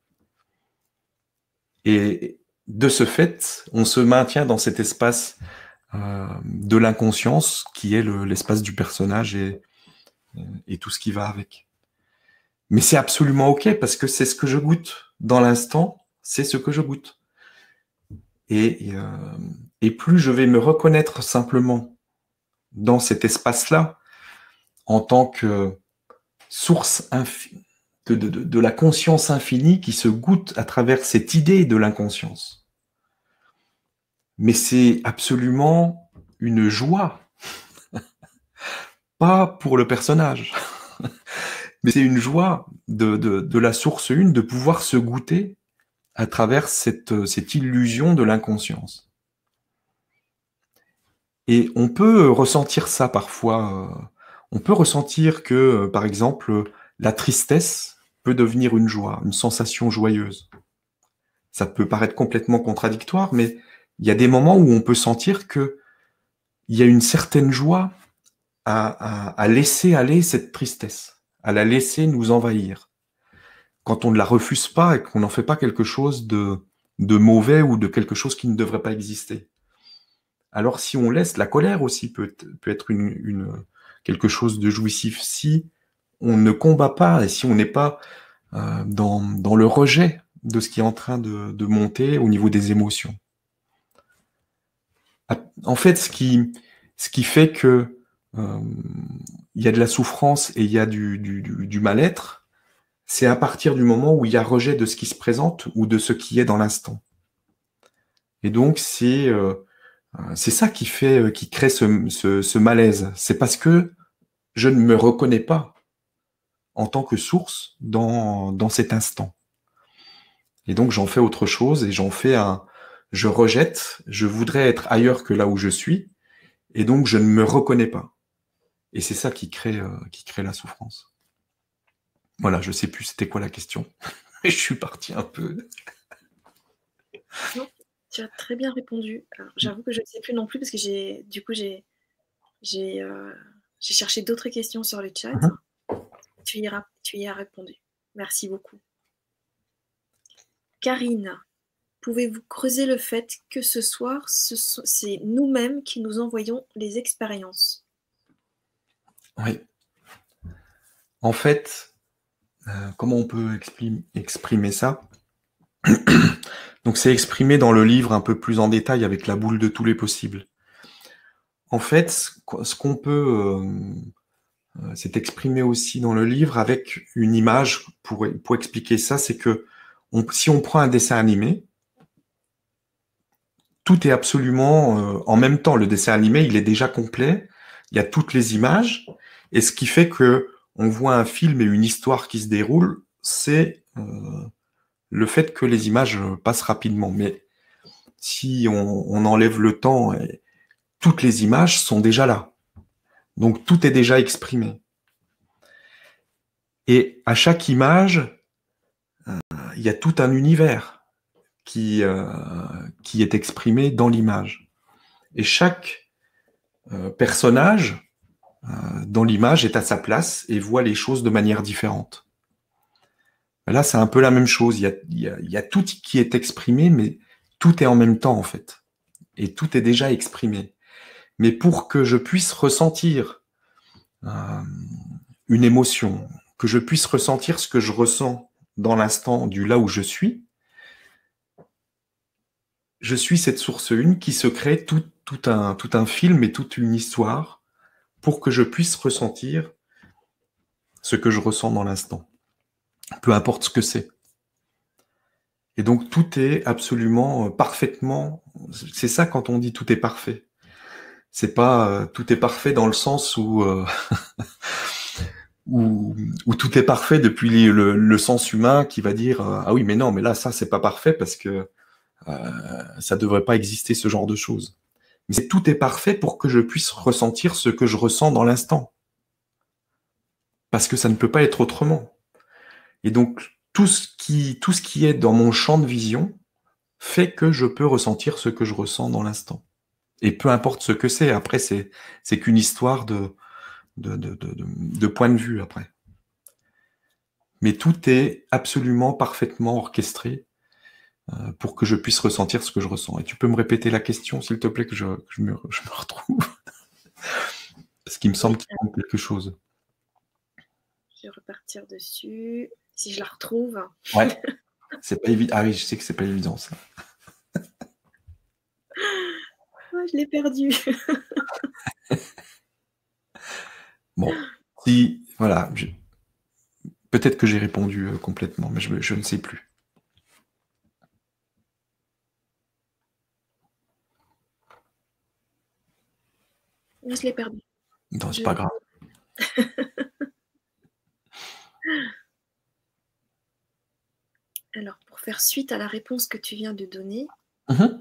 Et de ce fait, on se maintient dans cet espace euh, de l'inconscience qui est le, l'espace du personnage et, et tout ce qui va avec. Mais c'est absolument OK parce que c'est ce que je goûte. Dans l'instant, c'est ce que je goûte. Et, euh, et plus je vais me reconnaître simplement dans cet espace-là, en tant que source infinie, de, de, de la conscience infinie qui se goûte à travers cette idée de l'inconscience. Mais c'est absolument une joie, pas pour le personnage, mais c'est une joie de, de, de la source une de pouvoir se goûter à travers cette, cette illusion de l'inconscience. Et on peut ressentir ça parfois. On peut ressentir que, par exemple, la tristesse peut devenir une joie, une sensation joyeuse. Ça peut paraître complètement contradictoire, mais il y a des moments où on peut sentir que il y a une certaine joie à, à, à laisser aller cette tristesse, à la laisser nous envahir. Quand on ne la refuse pas et qu'on n'en fait pas quelque chose de, de mauvais ou de quelque chose qui ne devrait pas exister. Alors si on laisse, la colère aussi peut, peut être une, une, quelque chose de jouissif. Si on ne combat pas et si on n'est pas euh, dans, dans le rejet de ce qui est en train de, de monter au niveau des émotions. En fait, ce qui, ce qui fait que euh, il y a de la souffrance et il y a du, du, du, du mal-être, c'est à partir du moment où il y a rejet de ce qui se présente ou de ce qui est dans l'instant. Et donc, c'est euh, c'est ça qui fait, qui crée ce, ce, ce malaise. C'est parce que je ne me reconnais pas en tant que source dans, dans cet instant. Et donc, j'en fais autre chose et j'en fais un... Je rejette, je voudrais être ailleurs que là où je suis, et donc je ne me reconnais pas. Et c'est ça qui crée, euh, qui crée la souffrance. Voilà, je sais plus c'était quoi la question. Je suis parti un peu. Non, tu as très bien répondu. J'avoue que je ne sais plus non plus parce que j'ai, du coup, j'ai, j'ai, euh, j'ai cherché d'autres questions sur le chat. Uh-huh. Tu y, as, tu y as répondu. Merci beaucoup. Karine, pouvez-vous creuser le fait que ce soir, ce sont, c'est nous-mêmes qui nous envoyons les expériences? Oui. En fait, euh, comment on peut exprimer, exprimer ça? Donc c'est exprimé dans le livre un peu plus en détail avec la boule de tous les possibles. En fait, ce qu'on peut... Euh, c'est exprimé aussi dans le livre avec une image pour, pour expliquer ça, c'est que on, si on prend un dessin animé, tout est absolument euh, en même temps. Le dessin animé, il est déjà complet, il y a toutes les images, et ce qui fait que on voit un film et une histoire qui se déroule, c'est euh, le fait que les images passent rapidement. Mais si on, on enlève le temps, et, toutes les images sont déjà là. Donc tout est déjà exprimé. Et à chaque image, euh, il y a tout un univers qui, euh, qui est exprimé dans l'image. Et chaque euh, personnage euh, dans l'image est à sa place et voit les choses de manière différente. Là, c'est un peu la même chose. Il y a, il y a, il y a tout qui est exprimé, mais tout est en même temps, en fait. Et tout est déjà exprimé. Mais pour que je puisse ressentir euh, une émotion, que je puisse ressentir ce que je ressens dans l'instant du là où je suis, je suis cette source une qui se crée tout, tout, un, tout un film et toute une histoire pour que je puisse ressentir ce que je ressens dans l'instant, peu importe ce que c'est. Et donc tout est absolument, euh, parfaitement, c'est ça quand on dit tout est parfait. C'est pas euh, tout est parfait dans le sens où, euh, où, où tout est parfait depuis le, le sens humain qui va dire euh, ah oui mais non mais là ça c'est pas parfait parce que euh, ça devrait pas exister ce genre de choses. Mais tout est parfait pour que je puisse ressentir ce que je ressens dans l'instant. Parce que ça ne peut pas être autrement. Et donc, tout ce qui, tout ce qui est dans mon champ de vision fait que je peux ressentir ce que je ressens dans l'instant. Et peu importe ce que c'est, après, c'est, c'est qu'une histoire de, de, de, de, de point de vue, après. Mais tout est absolument parfaitement orchestré euh, pour que je puisse ressentir ce que je ressens. Et tu peux me répéter la question, s'il te plaît, que je, que je, me, je me retrouve. Parce qu'il me semble qu'il manque quelque chose. Je vais repartir dessus. Si je la retrouve. Ouais. C'est pas évident. Ah oui, je sais que c'est pas évident, ça. Oh, je l'ai perdu. Bon, si, voilà. Je... Peut-être que j'ai répondu euh, complètement, mais je, je ne sais plus. Je l'ai perdu. Non, c'est je... pas grave. Alors, pour faire suite à la réponse que tu viens de donner, Mmh.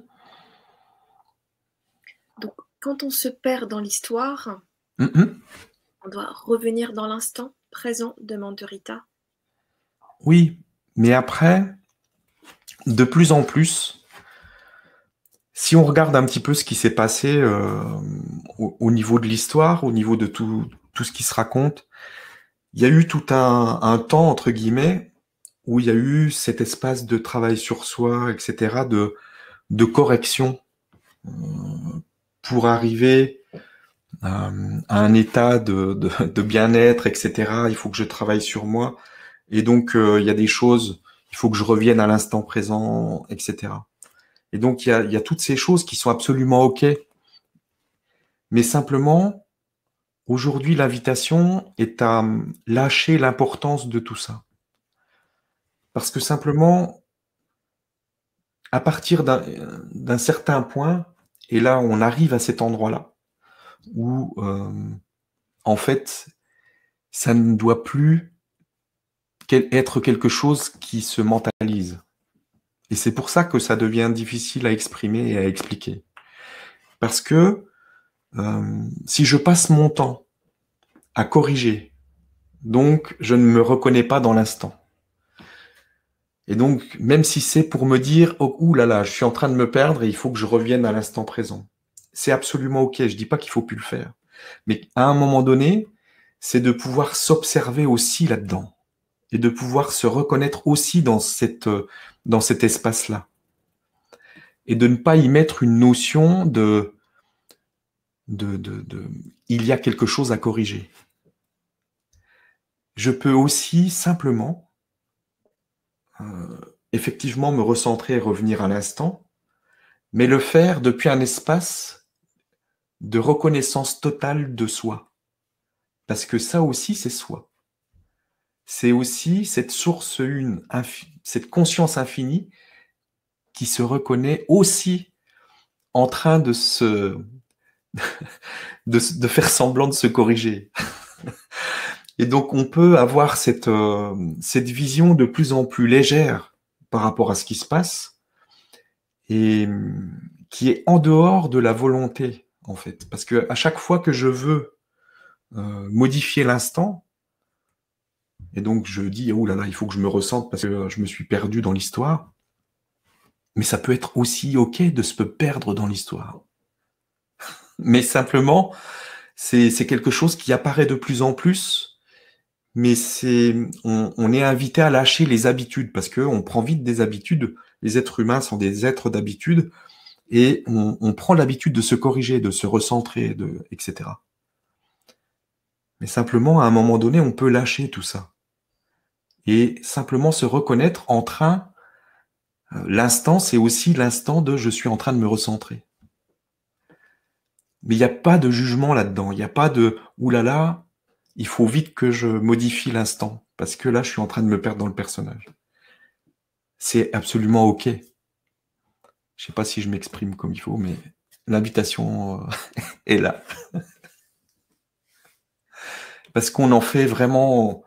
donc quand on se perd dans l'histoire, Mmh. on doit revenir dans l'instant présent, demande Rita. Oui, mais après, de plus en plus, si on regarde un petit peu ce qui s'est passé euh, au, au niveau de l'histoire, au niveau de tout, tout ce qui se raconte, il y a eu tout un, un temps, entre guillemets, où il y a eu cet espace de travail sur soi, et cetera, de, de correction euh, pour arriver à, à un état de, de, de bien-être, et cetera. Il faut que je travaille sur moi. Et donc, euh, il y a des choses, il faut que je revienne à l'instant présent, et cetera. Et donc, il y a, il y a toutes ces choses qui sont absolument OK. Mais simplement, aujourd'hui, l'invitation est à lâcher l'importance de tout ça. Parce que simplement, à partir d'un d'un certain point, et là on arrive à cet endroit-là, où euh, en fait, ça ne doit plus être quelque chose qui se mentalise. Et c'est pour ça que ça devient difficile à exprimer et à expliquer. Parce que euh, si je passe mon temps à corriger, donc je ne me reconnais pas dans l'instant. Et donc, même si c'est pour me dire, oh, ouh là là, je suis en train de me perdre et il faut que je revienne à l'instant présent. C'est absolument OK. Je dis pas qu'il faut plus le faire. Mais à un moment donné, c'est de pouvoir s'observer aussi là-dedans et de pouvoir se reconnaître aussi dans cette, dans cet espace-là. Et de ne pas y mettre une notion de, de, de, de, il y a quelque chose à corriger. Je peux aussi simplement, euh, effectivement, me recentrer et revenir à l'instant, mais le faire depuis un espace de reconnaissance totale de soi. Parce que ça aussi, c'est soi. C'est aussi cette source une, cette conscience infinie qui se reconnaît aussi en train de se, de, de faire semblant de se corriger. Et donc, on peut avoir cette, euh, cette vision de plus en plus légère par rapport à ce qui se passe et qui est en dehors de la volonté, en fait. Parce que à chaque fois que je veux euh, modifier l'instant, et donc je dis, oh là là, il faut que je me ressente parce que je me suis perdu dans l'histoire, mais ça peut être aussi OK de se perdre dans l'histoire. Mais simplement, c'est quelque chose qui apparaît de plus en plus, mais c'est on, on est invité à lâcher les habitudes, parce qu'on prend vite des habitudes. Les êtres humains sont des êtres d'habitude, et on, on prend l'habitude de se corriger, de se recentrer, de, et cetera. Mais simplement, à un moment donné, on peut lâcher tout ça. Et simplement se reconnaître en train, euh, l'instant, c'est aussi l'instant de « je suis en train de me recentrer ». Mais il n'y a pas de jugement là-dedans, il n'y a pas de « oulala, il faut vite que je modifie l'instant, parce que là, je suis en train de me perdre dans le personnage ». C'est absolument OK. Je ne sais pas si je m'exprime comme il faut, mais l'invitation est là. Parce qu'on en fait vraiment...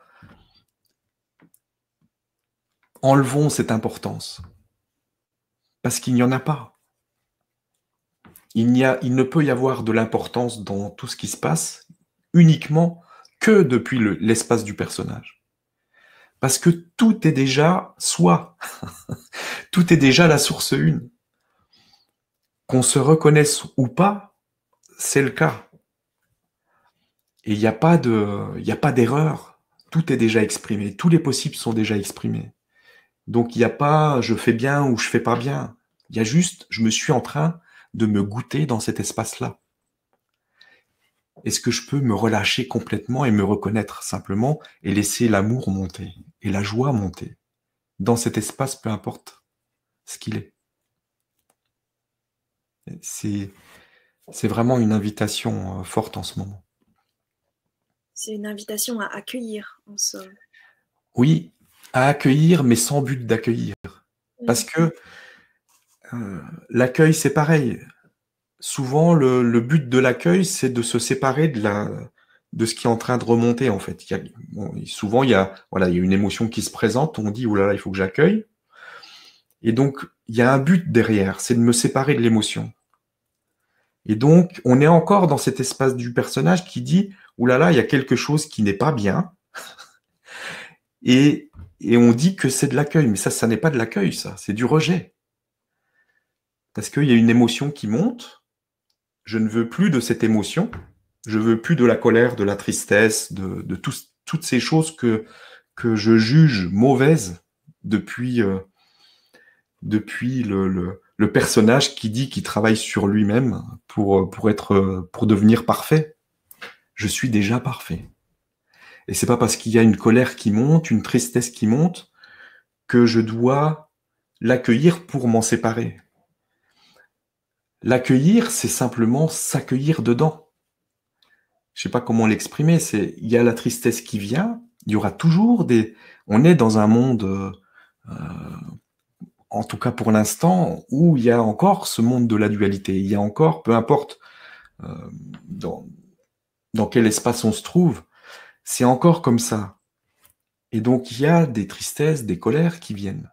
Enlevons cette importance. Parce qu'il n'y en a pas. Il, n'y a, il ne peut y avoir de l'importance dans tout ce qui se passe uniquement que depuis l'espace le, du personnage. Parce que tout est déjà soi. Tout est déjà la source une. Qu'on se reconnaisse ou pas, c'est le cas. Et il n'y a pas de, il n'y a pas d'erreur. Tout est déjà exprimé. Tous les possibles sont déjà exprimés. Donc il n'y a pas je fais bien ou je fais pas bien. Il y a juste je me suis en train de me goûter dans cet espace-là. Est-ce que je peux me relâcher complètement et me reconnaître simplement et laisser l'amour monter et la joie monter dans cet espace, peu importe ce qu'il est. C'est c'est vraiment une invitation forte en ce moment. C'est une invitation à accueillir en somme. Oui, à accueillir, mais sans but d'accueillir. Mmh. Parce que euh, l'accueil, c'est pareil. Souvent, le, le but de l'accueil, c'est de se séparer de, la, de ce qui est en train de remonter, en fait. Il y a, bon, souvent, il y, a, voilà, il y a une émotion qui se présente, on dit « oh là là, il faut que j'accueille ». Et donc, il y a un but derrière, c'est de me séparer de l'émotion. Et donc, on est encore dans cet espace du personnage qui dit « oh là là, il y a quelque chose qui n'est pas bien ». Et, et on dit que c'est de l'accueil. Mais ça, ça n'est pas de l'accueil, ça. C'est du rejet. Parce qu'il y a une émotion qui monte. Je ne veux plus de cette émotion. Je veux plus de la colère, de la tristesse, de, de tout, toutes ces choses que, que je juge mauvaises depuis, euh, depuis le, le, le personnage qui dit qu'il travaille sur lui-même pour, pour, être, pour devenir parfait. Je suis déjà parfait. Et c'est pas parce qu'il y a une colère qui monte, une tristesse qui monte, que je dois l'accueillir pour m'en séparer. L'accueillir, c'est simplement s'accueillir dedans. Je sais pas comment l'exprimer, c'est il y a la tristesse qui vient, il y aura toujours des... On est dans un monde euh, en tout cas pour l'instant, où il y a encore ce monde de la dualité. Il y a encore, peu importe euh, dans, dans quel espace on se trouve, c'est encore comme ça. Et donc il y a des tristesses, des colères qui viennent.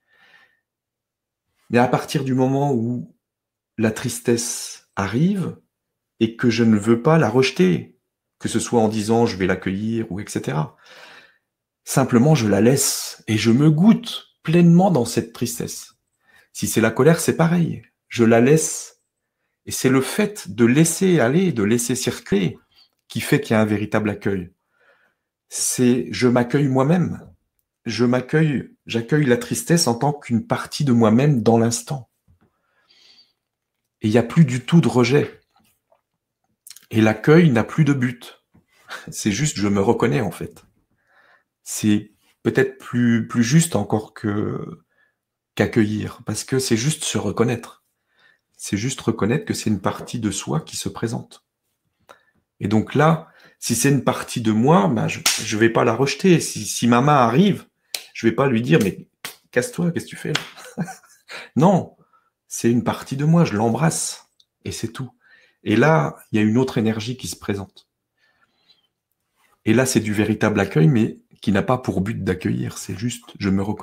Mais à partir du moment où la tristesse arrive et que je ne veux pas la rejeter, que ce soit en disant je vais l'accueillir ou et cetera, simplement je la laisse et je me goûte pleinement dans cette tristesse. Si c'est la colère, c'est pareil. Je la laisse. Et c'est le fait de laisser aller, de laisser circuler, qui fait qu'il y a un véritable accueil. C'est je m'accueille moi-même. Je m'accueille, j'accueille la tristesse en tant qu'une partie de moi-même dans l'instant. Et il n'y a plus du tout de rejet. Et l'accueil n'a plus de but. C'est juste je me reconnais en fait. C'est peut-être plus, plus juste encore que qu'accueillir, parce que c'est juste se reconnaître. C'est juste reconnaître que c'est une partie de soi qui se présente. Et donc là, si c'est une partie de moi, ben je ne vais pas la rejeter. Si, si ma main arrive, je vais pas lui dire « mais casse-toi, qu'est-ce que tu fais là ?» Non, c'est une partie de moi, je l'embrasse, et c'est tout. Et là, il y a une autre énergie qui se présente. Et là, c'est du véritable accueil, mais qui n'a pas pour but d'accueillir, c'est juste « je me reconnais ».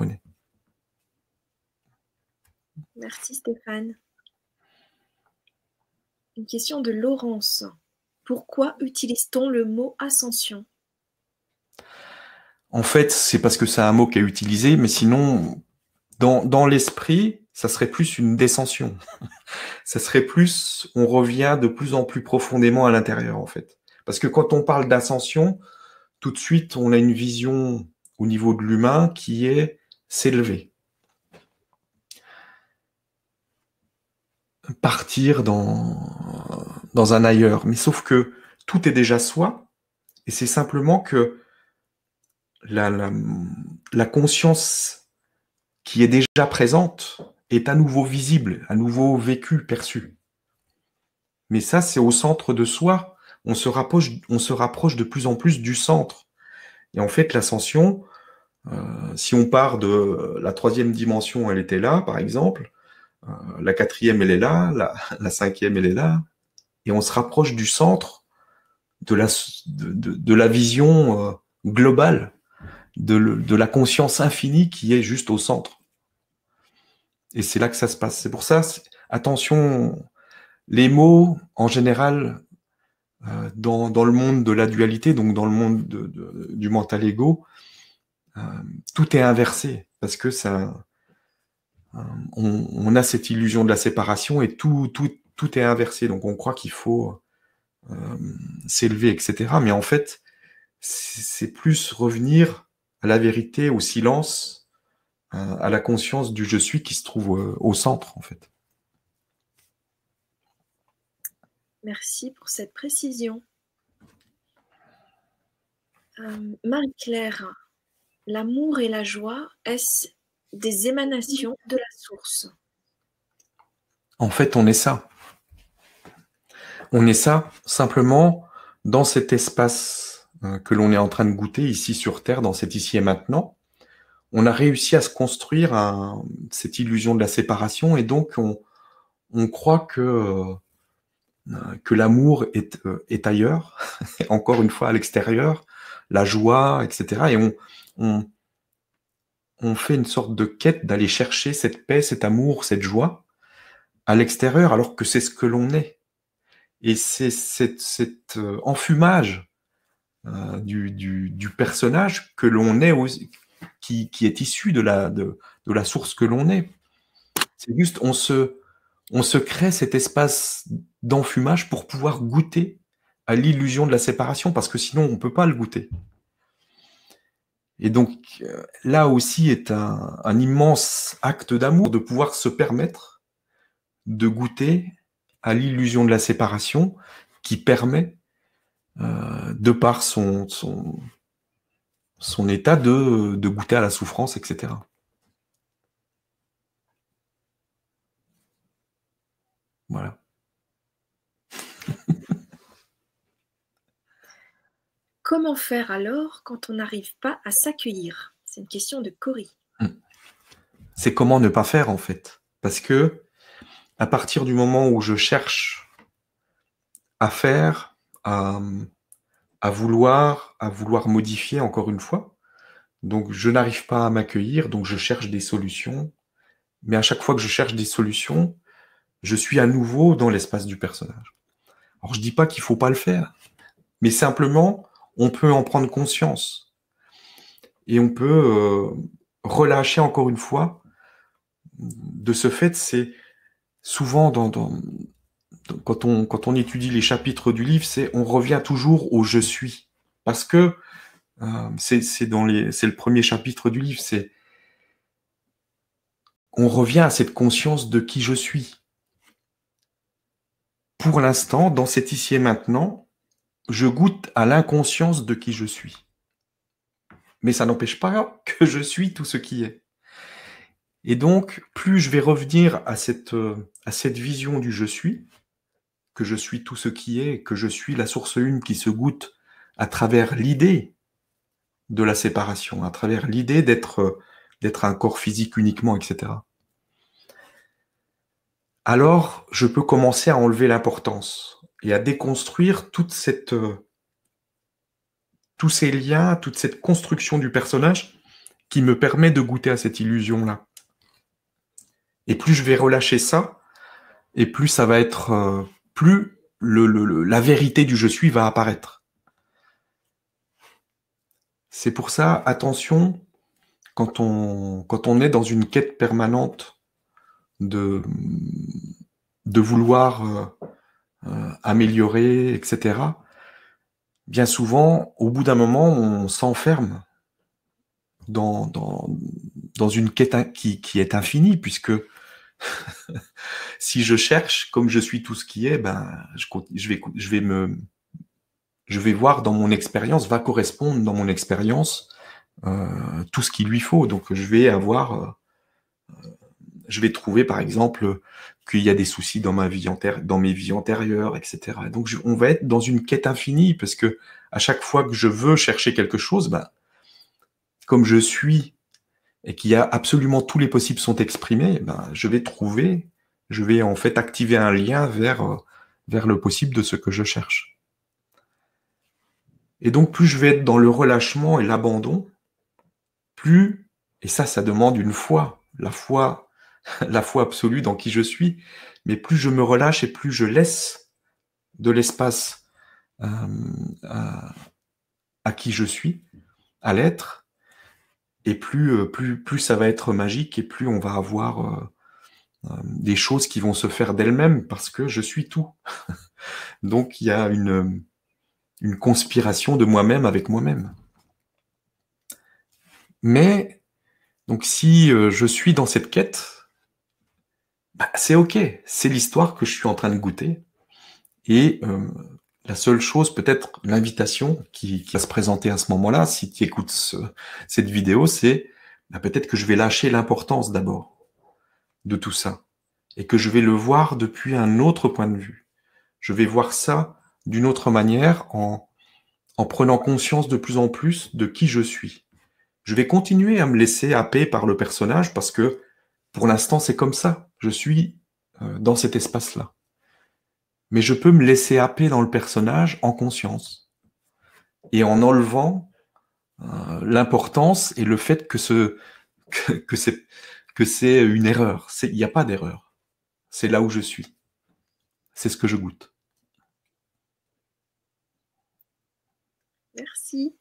Merci Stéphane. Une question de Laurence. Pourquoi utilise-t-on le mot ascension? En fait, c'est parce que c'est un mot qui est utilisé, mais sinon, dans, dans l'esprit, ça serait plus une descension. Ça serait plus, on revient de plus en plus profondément à l'intérieur, en fait. Parce que quand on parle d'ascension, tout de suite, on a une vision au niveau de l'humain qui est s'élever. Partir dans, dans un ailleurs. Mais sauf que tout est déjà soi, et c'est simplement que la, la, la conscience qui est déjà présente est à nouveau visible, à nouveau vécue, perçue. Mais ça, c'est au centre de soi. On se rapproche, on se rapproche de plus en plus du centre. Et en fait, l'ascension, euh, si on part de la troisième dimension, elle était là, par exemple, euh, la quatrième, elle est là, la, la cinquième, elle est là, et on se rapproche du centre de la, de, de, de la vision euh, globale, de, le, de la conscience infinie qui est juste au centre. Et c'est là que ça se passe. C'est pour ça, attention, les mots, en général, euh, dans, dans le monde de la dualité, donc dans le monde de, de, du mental ego, euh, tout est inversé, parce que ça, euh, on, on a cette illusion de la séparation et tout, tout, tout est inversé. Donc on croit qu'il faut euh, s'élever, et cetera. Mais en fait, c'est plus revenir à la vérité, au silence, euh, à la conscience du je suis qui se trouve euh, au centre, en fait. Merci pour cette précision. Euh, Marie-Claire, l'amour et la joie, est-ce des émanations de la source? En fait, on est ça. On est ça, simplement, dans cet espace euh, que l'on est en train de goûter ici sur Terre, dans cet ici et maintenant. On a réussi à se construire un, cette illusion de la séparation et donc on, on croit que, euh, que l'amour est, euh, est ailleurs, encore une fois à l'extérieur, la joie, et cetera. Et on, on, on fait une sorte de quête d'aller chercher cette paix, cet amour, cette joie à l'extérieur, alors que c'est ce que l'on est. Et c'est cet, cet euh, enfumage euh, du, du, du personnage que l'on est aussi, qui, qui est issu de la, de, de la source que l'on est. C'est juste, on se, on se crée cet espace d'enfumage pour pouvoir goûter à l'illusion de la séparation, parce que sinon, on ne peut pas le goûter. Et donc, là aussi est un, un immense acte d'amour de pouvoir se permettre de goûter à l'illusion de la séparation qui permet, euh, de par son, son, son état, de, de goûter à la souffrance, et cetera. Voilà. Comment faire alors quand on n'arrive pas à s'accueillir? C'est une question de Cory. c'est comment ne pas faire en fait. Parce que à partir du moment où je cherche à faire, à, à vouloir, à vouloir modifier encore une fois, donc je n'arrive pas à m'accueillir, donc je cherche des solutions. Mais à chaque fois que je cherche des solutions, je suis à nouveau dans l'espace du personnage. Alors je dis pas qu'il faut pas le faire, mais simplement on peut en prendre conscience et on peut euh, relâcher encore une fois. De ce fait, c'est souvent dans, dans, dans- quand on quand on étudie les chapitres du livre, c'est on revient toujours au je suis parce que euh, c'est c'est dans les c'est le premier chapitre du livre, c'est on revient à cette conscience de qui je suis. Pour l'instant, dans cet ici et maintenant, je goûte à l'inconscience de qui je suis. Mais ça n'empêche pas que je suis tout ce qui est. Et donc, plus je vais revenir à cette, euh, à cette vision du je suis, que je suis tout ce qui est, que je suis la source une qui se goûte à travers l'idée de la séparation, à travers l'idée d'être, euh, d'être un corps physique uniquement, et cetera. Alors, je peux commencer à enlever l'importance et à déconstruire toute cette, euh, tous ces liens, toute cette construction du personnage qui me permet de goûter à cette illusion-là. Et plus je vais relâcher ça, et plus ça va être, euh, plus le, le, le, la vérité du je suis va apparaître. C'est pour ça, attention, quand on, quand on est dans une quête permanente de, de vouloir euh, euh, améliorer, et cetera, bien souvent, au bout d'un moment, on s'enferme dans, dans, dans une quête qui, qui est infinie, puisque si je cherche, comme je suis tout ce qui est, ben, je, je, vais, je, vais me, je vais voir dans mon expérience, va correspondre dans mon expérience euh, tout ce qu'il lui faut. Donc je vais avoir, euh, je vais trouver par exemple qu'il y a des soucis dans ma vie antérieure, dans mes vies antérieures, et cetera. Donc je, on va être dans une quête infinie parce que à chaque fois que je veux chercher quelque chose, ben, comme je suis et qu'il y a absolument tous les possibles sont exprimés, ben, je vais trouver, je vais en fait activer un lien vers, vers le possible de ce que je cherche. Et donc, plus je vais être dans le relâchement et l'abandon, plus, et ça, ça demande une foi, la foi, la foi absolue dans qui je suis, mais plus je me relâche et plus je laisse de l'espace euh, à, à qui je suis, à l'être, et plus, plus, plus ça va être magique et plus on va avoir euh, euh, des choses qui vont se faire d'elles-mêmes parce que je suis tout. Donc il y a une, une conspiration de moi-même avec moi-même. Mais donc si euh, je suis dans cette quête, bah, c'est ok, c'est l'histoire que je suis en train de goûter. Et euh, la seule chose, peut-être l'invitation qui, qui va se présenter à ce moment-là, si tu écoutes ce, cette vidéo, c'est bah, peut-être que je vais lâcher l'importance d'abord de tout ça et que je vais le voir depuis un autre point de vue. Je vais voir ça d'une autre manière en, en prenant conscience de plus en plus de qui je suis. Je vais continuer à me laisser happer par le personnage parce que pour l'instant c'est comme ça. Je suis euh, dans cet espace-là. Mais je peux me laisser happer dans le personnage en conscience et en enlevant euh, l'importance et le fait que ce que, que c'est que c'est une erreur. Il n'y a pas d'erreur. C'est là où je suis. C'est ce que je goûte. Merci.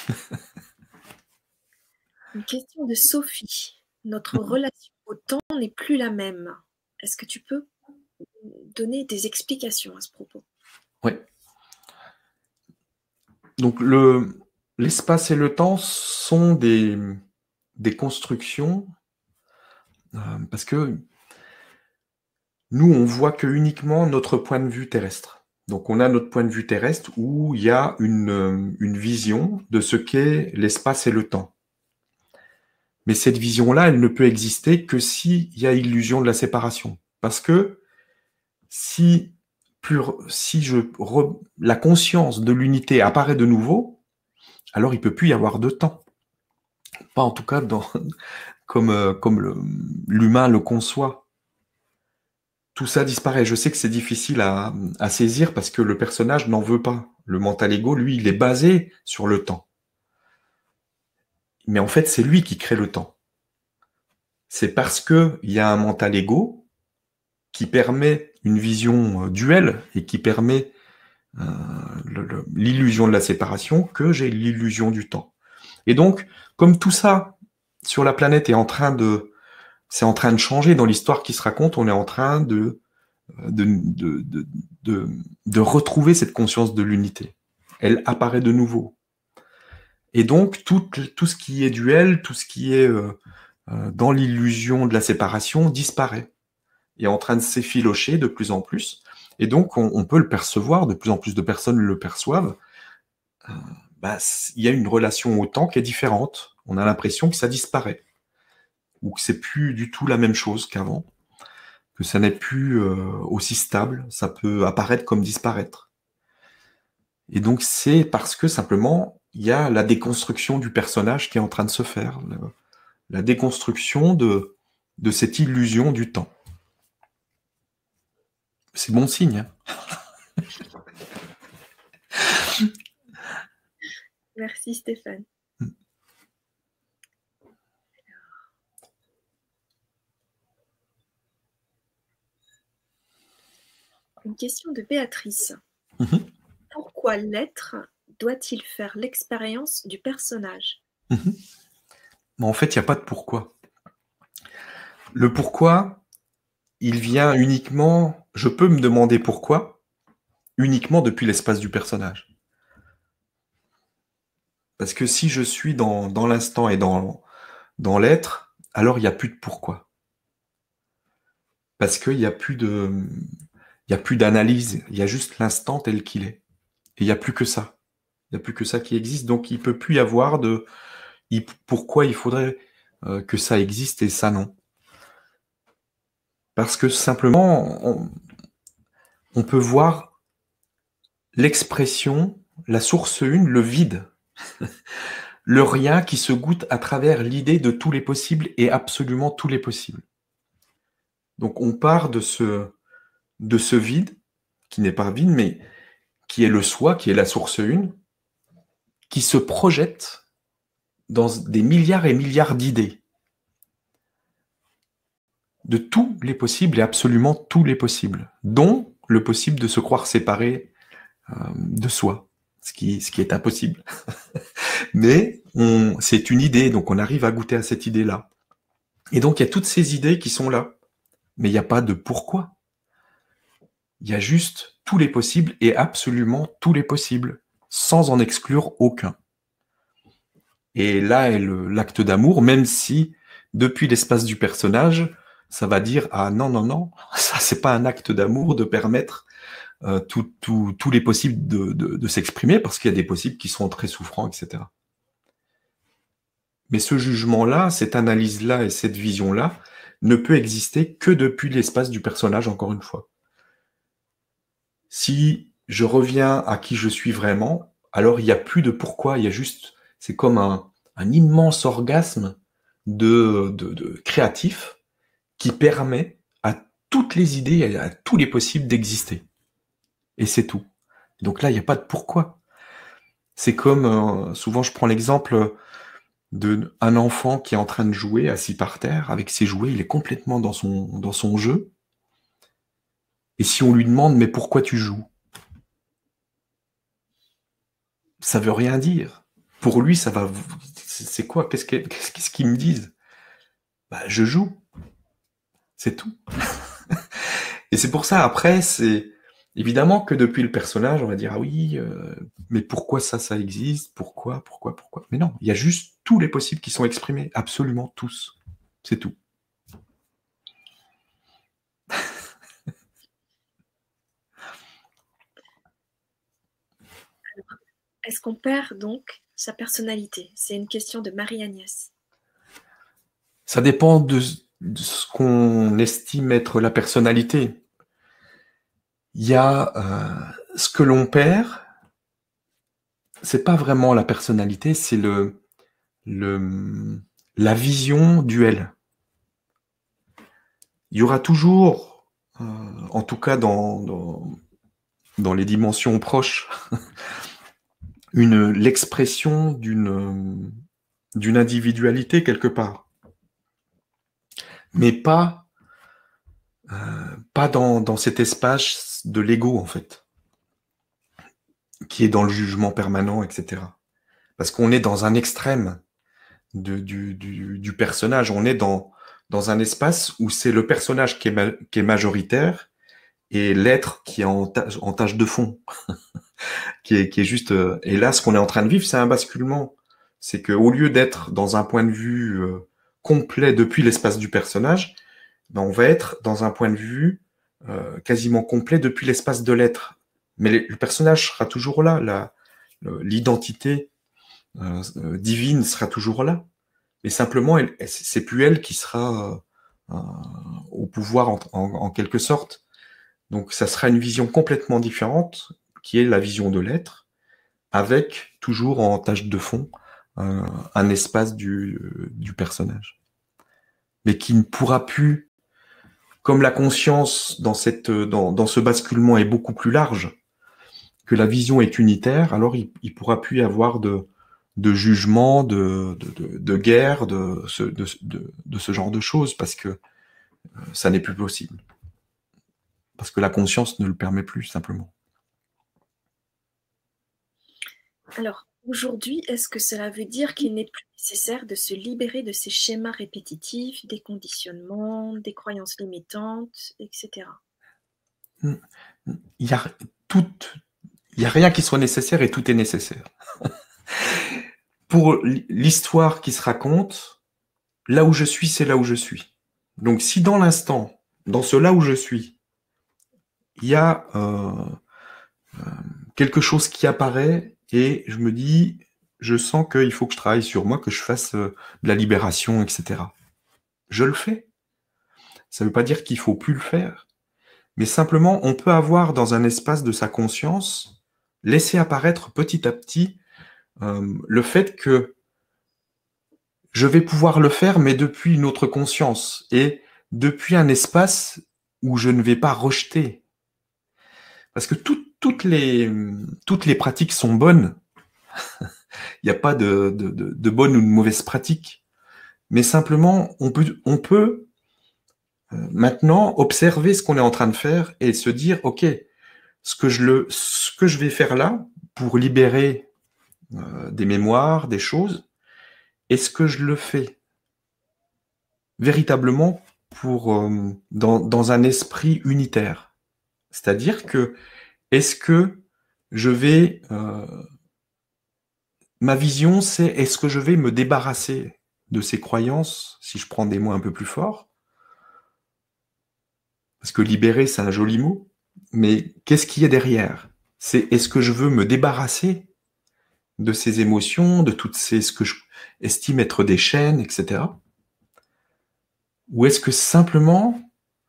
Une question de Sophie. Notre relation au temps n'est plus la même. Est-ce que tu peux donner des explications à ce propos? Oui. Donc le, l'espace et le temps sont des, des constructions euh, parce que nous, on voit que uniquement notre point de vue terrestre. Donc on a notre point de vue terrestre où il y a une, une vision de ce qu'est l'espace et le temps. Mais cette vision-là, elle ne peut exister que s'il y a illusion de la séparation. Parce que si, plus, si je, re, la conscience de l'unité apparaît de nouveau, alors il ne peut plus y avoir de temps. Pas en tout cas dans, comme, euh, comme le- l'humain le conçoit. Tout ça disparaît. Je sais que c'est difficile à, à saisir parce que le personnage n'en veut pas. Le mental ego, lui, il est basé sur le temps. Mais en fait, c'est lui qui crée le temps. C'est parce qu'il y a un mental ego qui permet une vision euh, duelle et qui permet euh, le- le- l'illusion de la séparation que j'ai l'illusion du temps. Et donc, comme tout ça sur la planète est en train de, c'est en train de changer dans l'histoire qui se raconte, on est en train de de, de, de, de, de retrouver cette conscience de l'unité. Elle apparaît de nouveau. Et donc, tout, tout ce qui est duel, tout ce qui est euh, euh, dans l'illusion de la séparation disparaît. Et est en train de s'effilocher de plus en plus. Et donc, on, on peut le percevoir, de plus en plus de personnes le perçoivent. Euh, bah, il y a une relation au temps qui est différente. On a l'impression que ça disparaît. Ou que c'est plus du tout la même chose qu'avant. Que ça n'est plus euh, aussi stable. Ça peut apparaître comme disparaître. Et donc, c'est parce que simplement, il y a la déconstruction du personnage qui est en train de se faire. La, la déconstruction de, de cette illusion du temps. C'est bon signe. Hein. Merci Stéphane. Une question de Béatrice. Mmh. Pourquoi l'être doit-il faire l'expérience du personnage? Mmh. Mais en fait, il n'y a pas de pourquoi. Le pourquoi, il vient uniquement... Je peux me demander pourquoi, uniquement depuis l'espace du personnage. Parce que si je suis dans, dans l'instant et dans, dans l'être, alors il n'y a plus de pourquoi. Parce qu'il n'y a plus de... Il n'y a plus d'analyse, il y a juste l'instant tel qu'il est. Et il n'y a plus que ça. Il n'y a plus que ça qui existe, donc il ne peut plus y avoir de... Il, pourquoi il faudrait euh, que ça existe et ça non. Parce que simplement, on, on peut voir l'expression, la source une, le vide. Le rien qui se goûte à travers l'idée de tous les possibles et absolument tous les possibles. Donc on part de ce, de ce vide, qui n'est pas vide, mais qui est le soi, qui est la source une, qui se projette dans des milliards et milliards d'idées. De tous les possibles et absolument tous les possibles, dont le possible de se croire séparé euh, de soi, ce qui, ce qui est impossible. Mais on, c'est une idée, donc on arrive à goûter à cette idée-là. Et donc il y a toutes ces idées qui sont là, mais il n'y a pas de pourquoi. Il y a juste tous les possibles et absolument tous les possibles, sans en exclure aucun. Et là est le, l'acte d'amour, même si depuis l'espace du personnage, ça va dire « Ah non, non, non, ça c'est pas un acte d'amour de permettre euh, tous tout, tout les possibles de, de, de s'exprimer, parce qu'il y a des possibles qui sont très souffrants, et cetera » Mais ce jugement-là, cette analyse-là et cette vision-là ne peut exister que depuis l'espace du personnage, encore une fois. Si je reviens à qui je suis vraiment, alors il n'y a plus de pourquoi, il y a juste, c'est comme un, un immense orgasme de, de, de créatif qui permet à toutes les idées, et à tous les possibles d'exister. Et c'est tout. Donc là, il n'y a pas de pourquoi. C'est comme, euh, souvent je prends l'exemple de un enfant qui est en train de jouer assis par terre avec ses jouets, il est complètement dans son, dans son jeu. Et si on lui demande mais pourquoi tu joues? Ça veut rien dire. Pour lui, ça va. C'est quoi? Qu'est-ce qu'ils qu'est-ce qu'ils me disent? Bah, je joue. C'est tout. Et c'est pour ça, après, c'est évidemment que depuis le personnage, on va dire ah oui, euh, mais pourquoi ça, ça existe? Pourquoi, pourquoi, pourquoi? Mais non, il y a juste tous les possibles qui sont exprimés, absolument tous. C'est tout. Est-ce qu'on perd donc sa personnalité? C'est une question de Marie-Agnès. Ça dépend de, de ce qu'on estime être la personnalité. Il y a euh, ce que l'on perd, c'est pas vraiment la personnalité, c'est le, le la vision duelle. Il y aura toujours, euh, en tout cas dans, dans, dans les dimensions proches, une l'expression d'une d'une individualité quelque part, mais pas euh, pas dans, dans cet espace de l'ego en fait, qui est dans le jugement permanent, et cetera. Parce qu'on est dans un extrême de, du, du, du personnage, on est dans dans un espace où c'est le personnage qui est, ma, qui est majoritaire et l'être qui est en, tâche, en tâche de fond, qui est, qui est juste... Euh, et là, ce qu'on est en train de vivre, c'est un basculement. C'est qu'au lieu d'être dans un point de vue euh, complet depuis l'espace du personnage, ben, on va être dans un point de vue euh, quasiment complet depuis l'espace de l'être. Mais le, le personnage sera toujours là, la, l'identité euh, divine sera toujours là. Mais simplement, elle, c'est plus elle qui sera euh, au pouvoir en, en, en quelque sorte. Donc, ça sera une vision complètement différente, qui est la vision de l'être, avec toujours en tâche de fond euh, un espace du, du personnage, mais qui ne pourra plus, comme la conscience dans cette dans, dans ce basculement est beaucoup plus large, que la vision est unitaire, alors il, il pourra plus y avoir de de jugement, de, de, de, de guerre, de ce, de, de, de ce genre de choses, parce que euh, ça n'est plus possible. Parce que la conscience ne le permet plus, simplement. Alors, aujourd'hui, est-ce que cela veut dire qu'il n'est plus nécessaire de se libérer de ces schémas répétitifs, des conditionnements, des croyances limitantes, et cetera. Il y a tout, il y a rien qui soit nécessaire et tout est nécessaire. Pour l'histoire qui se raconte, là où je suis, c'est là où je suis. Donc, si dans l'instant, dans ce là où je suis, il y a euh, euh, quelque chose qui apparaît et je me dis, je sens qu'il faut que je travaille sur moi, que je fasse euh, de la libération, et cetera. Je le fais. Ça ne veut pas dire qu'il faut plus le faire, mais simplement, on peut avoir dans un espace de sa conscience, laisser apparaître petit à petit euh, le fait que je vais pouvoir le faire, mais depuis une autre conscience et depuis un espace où je ne vais pas rejeter. Parce que tout, toutes, les, toutes les pratiques sont bonnes. Il n'y a pas de, de, de, de bonnes ou de mauvaises pratiques. Mais simplement, on peut, on peut euh, maintenant observer ce qu'on est en train de faire et se dire, OK, ce que je, le, ce que je vais faire là pour libérer euh, des mémoires, des choses, est-ce que je le fais véritablement pour euh, dans, dans un esprit unitaire? C'est-à-dire que est-ce que je vais euh, ma vision, c'est est-ce que je vais me débarrasser de ces croyances, si je prends des mots un peu plus forts, parce que libérer, c'est un joli mot, mais qu'est-ce qu'il y a derrière? C'est est-ce que je veux me débarrasser de ces émotions, de toutes ces, ce que je estime être des chaînes, et cetera. Ou est-ce que simplement,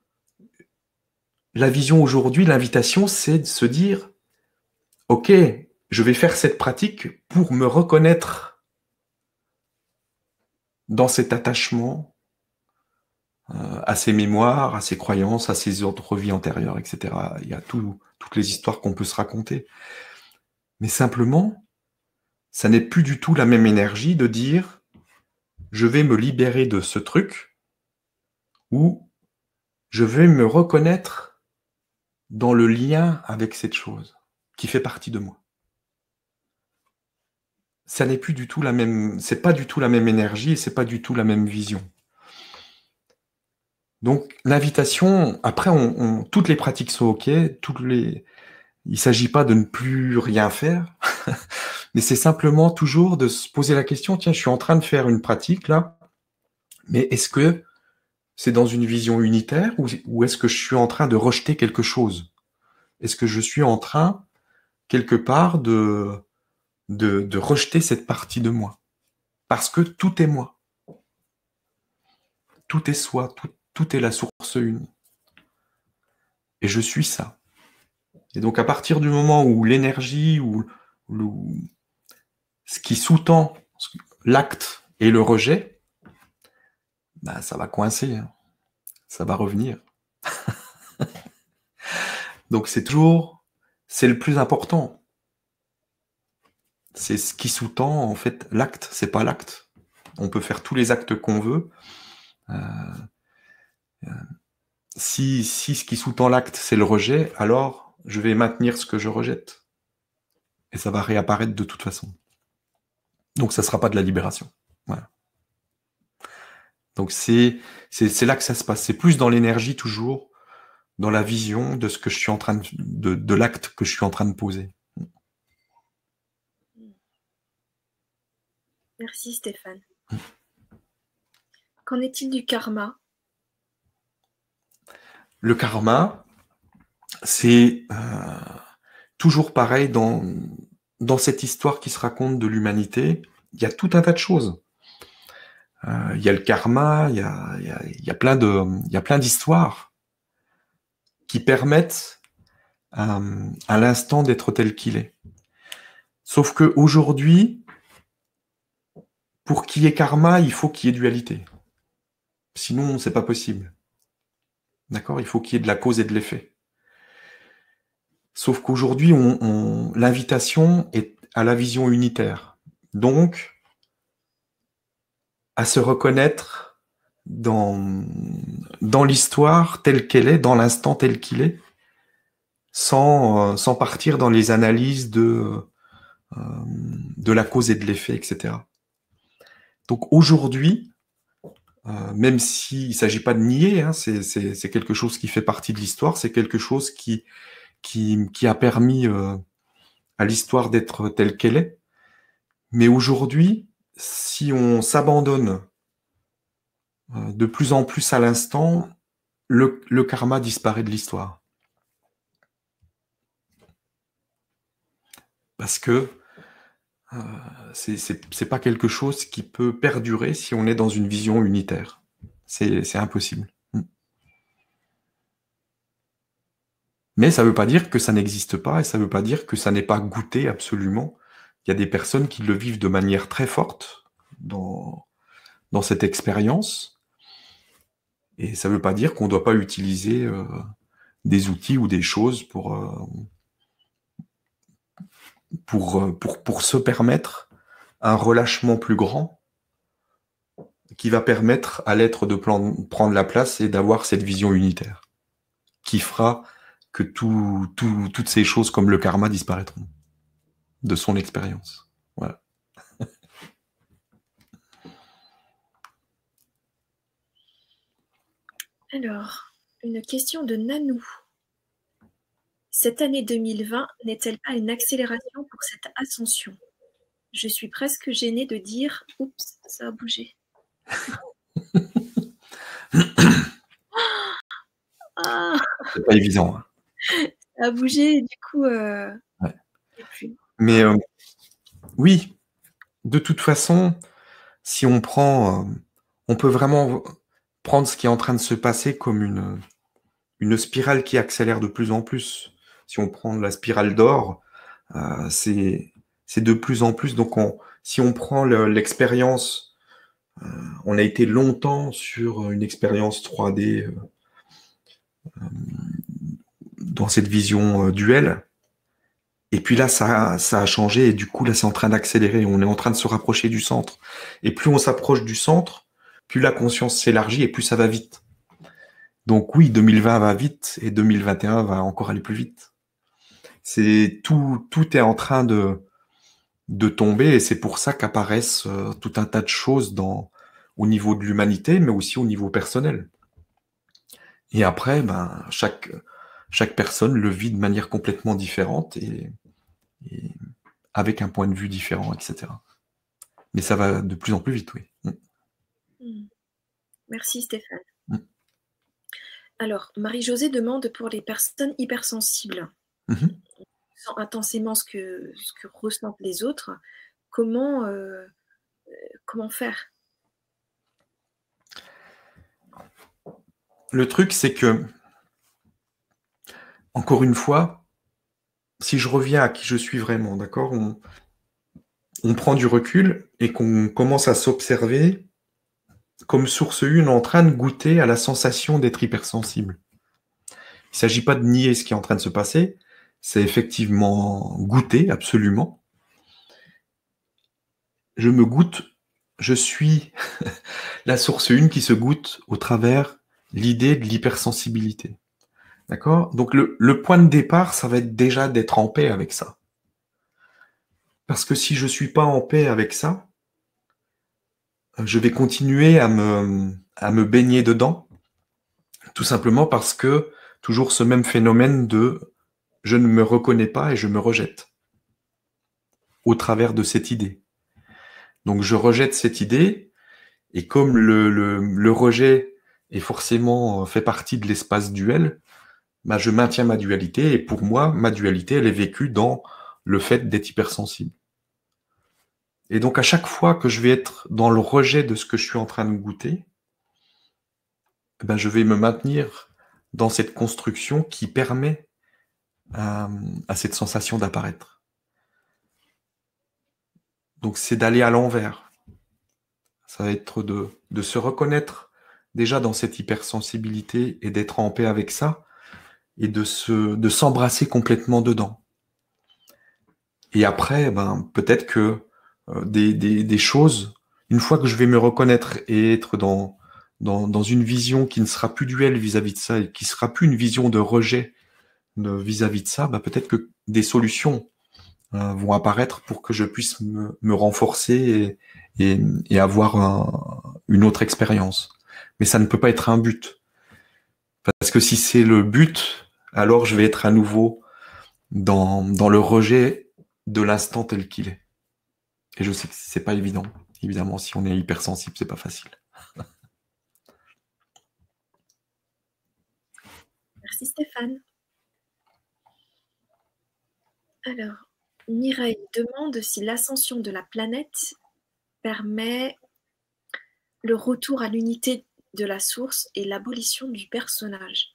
la vision aujourd'hui, l'invitation, c'est de se dire, OK, je vais faire cette pratique pour me reconnaître dans cet attachement euh, à ces mémoires, à ces croyances, à ces autres vies antérieures, et cetera. Il y a tout, toutes les histoires qu'on peut se raconter. Mais simplement, ça n'est plus du tout la même énergie de dire je vais me libérer de ce truc ou je vais me reconnaître dans le lien avec cette chose qui fait partie de moi. Ça n'est plus du tout la même, c'est pas du tout la même énergie et c'est pas du tout la même vision. Donc l'invitation, après, on, on, toutes les pratiques sont ok, toutes les, il s'agit pas de ne plus rien faire, mais c'est simplement toujours de se poser la question, tiens, je suis en train de faire une pratique là, mais est-ce que c'est dans une vision unitaire ou, ou est-ce que je suis en train de rejeter quelque chose? Est-ce que je suis en train, quelque part, de, de, de rejeter cette partie de moi? Parce que tout est moi. Tout est soi, tout, tout est la source une. Et je suis ça. Et donc à partir du moment où l'énergie, ou, ou ce qui sous-tend l'acte et le rejet, bah, ça va coincer, hein. Ça va revenir. Donc c'est toujours, c'est le plus important. C'est ce qui sous-tend en fait l'acte, c'est pas l'acte. On peut faire tous les actes qu'on veut. Euh, euh, si, si ce qui sous-tend l'acte, c'est le rejet, alors je vais maintenir ce que je rejette. Et ça va réapparaître de toute façon. Donc ça ne sera pas de la libération. Voilà. Donc c'est c'est là que ça se passe. C'est plus dans l'énergie toujours, dans la vision de ce que je suis en train de, de, de l'acte que je suis en train de poser. Merci Stéphane. Qu'en est-il du karma? Le karma, c'est euh, toujours pareil dans, dans cette histoire qui se raconte de l'humanité. Il y a tout un tas de choses. Euh, il y a le karma, il y a, il y a, il y a plein de, il y a plein d'histoires qui permettent euh, à l'instant d'être tel qu'il est. Sauf que aujourd'hui, pour qu'il y ait karma, il faut qu'il y ait dualité. Sinon, c'est pas possible. D'accord? Il faut qu'il y ait de la cause et de l'effet. Sauf qu'aujourd'hui, on, on, l'invitation est à la vision unitaire. Donc, à se reconnaître dans, dans l'histoire telle qu'elle est, dans l'instant tel qu'il est, sans, euh, sans partir dans les analyses de, euh, de la cause et de l'effet, et cetera. Donc aujourd'hui, euh, même s'il ne s'agit pas de nier, hein, c'est, c'est, c'est quelque chose qui fait partie de l'histoire, c'est quelque chose qui, qui, qui a permis euh, à l'histoire d'être telle qu'elle est. Mais aujourd'hui, si on s'abandonne euh, de plus en plus à l'instant, le, le karma disparaît de l'histoire. Parce que euh, c'est, c'est, c'est pas quelque chose qui peut perdurer si on est dans une vision unitaire. C'est, c'est impossible. Mais ça ne veut pas dire que ça n'existe pas et ça ne veut pas dire que ça n'est pas goûté absolument. Il y a des personnes qui le vivent de manière très forte dans, dans cette expérience. Et ça ne veut pas dire qu'on ne doit pas utiliser euh, des outils ou des choses pour, euh, pour, pour, pour se permettre un relâchement plus grand qui va permettre à l'être de plan, prendre la place et d'avoir cette vision unitaire qui fera que tout, tout, toutes ces choses comme le karma disparaîtront de son expérience. Voilà. Alors, une question de Nanou. Cette année deux mille vingt n'est-elle pas une accélération pour cette ascension? Je suis presque gênée de dire « Oups, ça a bougé ». Ah, c'est pas évident. Hein. Ça a bougé et du coup, euh, ouais. plus. Mais euh, oui, de toute façon, si on prend, euh, on peut vraiment prendre ce qui est en train de se passer comme une, une spirale qui accélère de plus en plus. Si on prend la spirale d'or, euh, c'est, c'est de plus en plus. Donc, on, si on prend le, l'expérience, euh, on a été longtemps sur une expérience trois D euh, euh, dans cette vision euh, duelle. Et puis là, ça, ça a changé et du coup, là, c'est en train d'accélérer. On est en train de se rapprocher du centre. Et plus on s'approche du centre, plus la conscience s'élargit et plus ça va vite. Donc oui, deux mille vingt va vite et deux mille vingt et un va encore aller plus vite. C'est tout, tout est en train de, de tomber et c'est pour ça qu'apparaissent euh, tout un tas de choses dans, au niveau de l'humanité, mais aussi au niveau personnel. Et après, ben, chaque, chaque personne le vit de manière complètement différente et, et avec un point de vue différent, et cetera. Mais ça va de plus en plus vite, oui. Mmh. Merci Stéphane. Mmh. Alors, Marie-Josée demande pour les personnes hypersensibles, Mmh. qui sentent intensément ce que, ce que ressentent les autres, comment, euh, comment faire? Le truc, c'est que, encore une fois, si je reviens à qui je suis vraiment, d'accord, on, on prend du recul et qu'on commence à s'observer comme source une en train de goûter à la sensation d'être hypersensible. Il ne s'agit pas de nier ce qui est en train de se passer, c'est effectivement goûter, absolument. Je me goûte, je suis la source une qui se goûte au travers l'idée de l'hypersensibilité. D'accord? Donc le, le point de départ, ça va être déjà d'être en paix avec ça. Parce que si je ne suis pas en paix avec ça, je vais continuer à me, à me baigner dedans, tout simplement parce que toujours ce même phénomène de je ne me reconnais pas et je me rejette au travers de cette idée. Donc je rejette cette idée, et comme le, le, le rejet est forcément fait partie de l'espace duel, bah je maintiens ma dualité, et pour moi, ma dualité, elle est vécue dans le fait d'être hypersensible. Et donc à chaque fois que je vais être dans le rejet de ce que je suis en train de goûter, ben je vais me maintenir dans cette construction qui permet à, à cette sensation d'apparaître. Donc c'est d'aller à l'envers. Ça va être de, de se reconnaître déjà dans cette hypersensibilité et d'être en paix avec ça, et de se, de s'embrasser complètement dedans. Et après, ben, peut-être que euh, des, des, des choses, une fois que je vais me reconnaître et être dans, dans, dans une vision qui ne sera plus duel vis-à-vis de ça, et qui sera plus une vision de rejet de, vis-à-vis de ça, ben, peut-être que des solutions euh, vont apparaître pour que je puisse me, me renforcer et, et, et avoir un, une autre expérience. Mais ça ne peut pas être un but. Parce que si c'est le but, alors je vais être à nouveau dans, dans le rejet de l'instant tel qu'il est. Et je sais que c'est pas évident. Évidemment, si on est hypersensible, c'est pas facile. Merci Stéphane. Alors, Mireille demande si l'ascension de la planète permet le retour à l'unité de la source et l'abolition du personnage.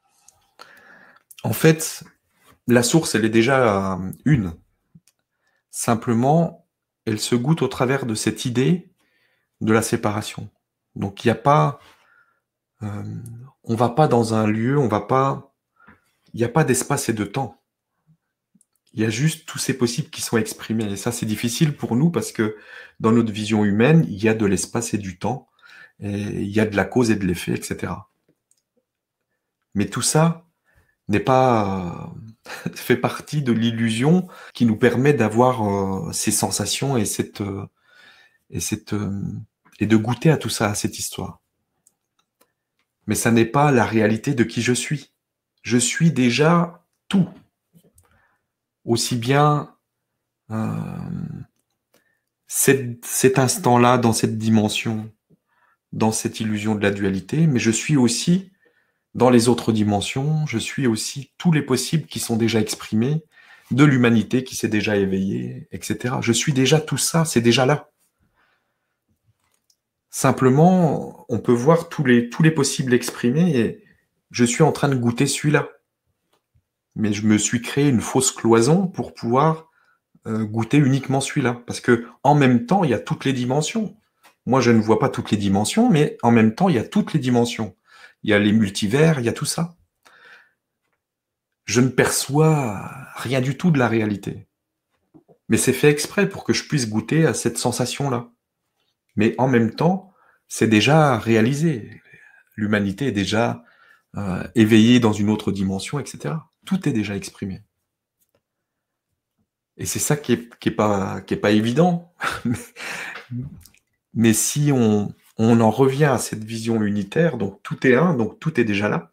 En fait, la source, elle est déjà une. Simplement, elle se goûte au travers de cette idée de la séparation. Donc, il n'y a pas... Euh, on va pas dans un lieu, on va pas... Il n'y a pas d'espace et de temps. Il y a juste tous ces possibles qui sont exprimés. Et ça, c'est difficile pour nous parce que dans notre vision humaine, il y a de l'espace et du temps, et il y a de la cause et de l'effet, et cetera. Mais tout ça n'est pas euh, fait partie de l'illusion qui nous permet d'avoir euh, ces sensations et cette euh, et cette euh, et de goûter à tout ça, à cette histoire. Mais ça n'est pas la réalité de qui je suis. Je suis déjà tout. Aussi bien euh, cet, cet instant-là, dans cette dimension, dans cette illusion de la dualité, mais je suis aussi dans les autres dimensions, je suis aussi tous les possibles qui sont déjà exprimés, de l'humanité qui s'est déjà éveillée, et cetera. Je suis déjà tout ça, c'est déjà là. Simplement, on peut voir tous les, tous les possibles exprimés, et je suis en train de goûter celui-là. Mais je me suis créé une fausse cloison pour pouvoir euh, goûter uniquement celui-là. Parce que en même temps, il y a toutes les dimensions. Moi, je ne vois pas toutes les dimensions, mais en même temps, il y a toutes les dimensions. Il y a les multivers, il y a tout ça. Je ne perçois rien du tout de la réalité. Mais c'est fait exprès pour que je puisse goûter à cette sensation-là. Mais en même temps, c'est déjà réalisé. L'humanité est déjà euh, éveillée dans une autre dimension, et cetera. Tout est déjà exprimé. Et c'est ça qui est, qui est pas, qui est pas évident. Mais si on, on en revient à cette vision unitaire, donc tout est un, donc tout est déjà là,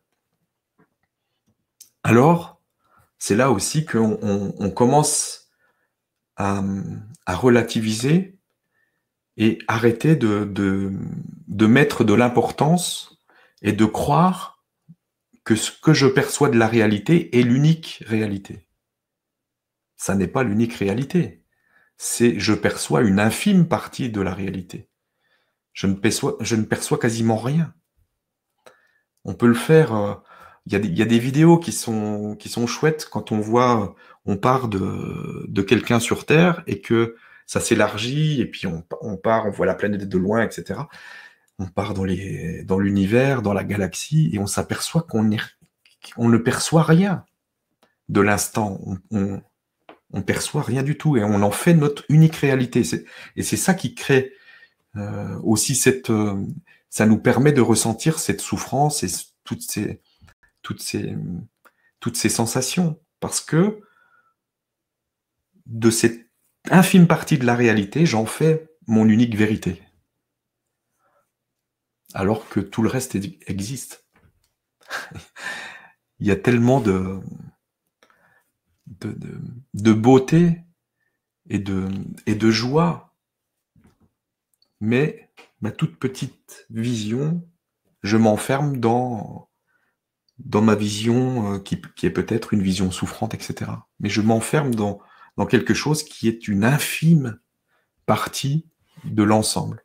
alors c'est là aussi qu'on on, on commence à, à relativiser et arrêter de, de, de mettre de l'importance et de croire que ce que je perçois de la réalité est l'unique réalité. Ça n'est pas l'unique réalité. C'est je perçois une infime partie de la réalité. Je ne perçois, je ne perçois quasiment rien. On peut le faire. Euh, il y a des, il y a des vidéos qui sont, qui sont chouettes quand on voit, on part de, de quelqu'un sur Terre et que ça s'élargit et puis on, on part, on voit la planète de loin, et cetera. on part dans les, dans l'univers, dans la galaxie, et on s'aperçoit qu'on est, on ne perçoit rien de l'instant. On, on, on perçoit rien du tout, et on en fait notre unique réalité. C'est, et c'est ça qui crée euh, aussi cette, euh, ça nous permet de ressentir cette souffrance et toutes ces, toutes ces, toutes ces sensations, parce que de cette infime partie de la réalité, j'en fais mon unique vérité. Alors que tout le reste existe. Il y a tellement de, de, de, de beauté et de, et de joie. Mais ma toute petite vision, je m'enferme dans, dans ma vision qui, qui est peut-être une vision souffrante, et cetera. Mais je m'enferme dans, dans quelque chose qui est une infime partie de l'ensemble.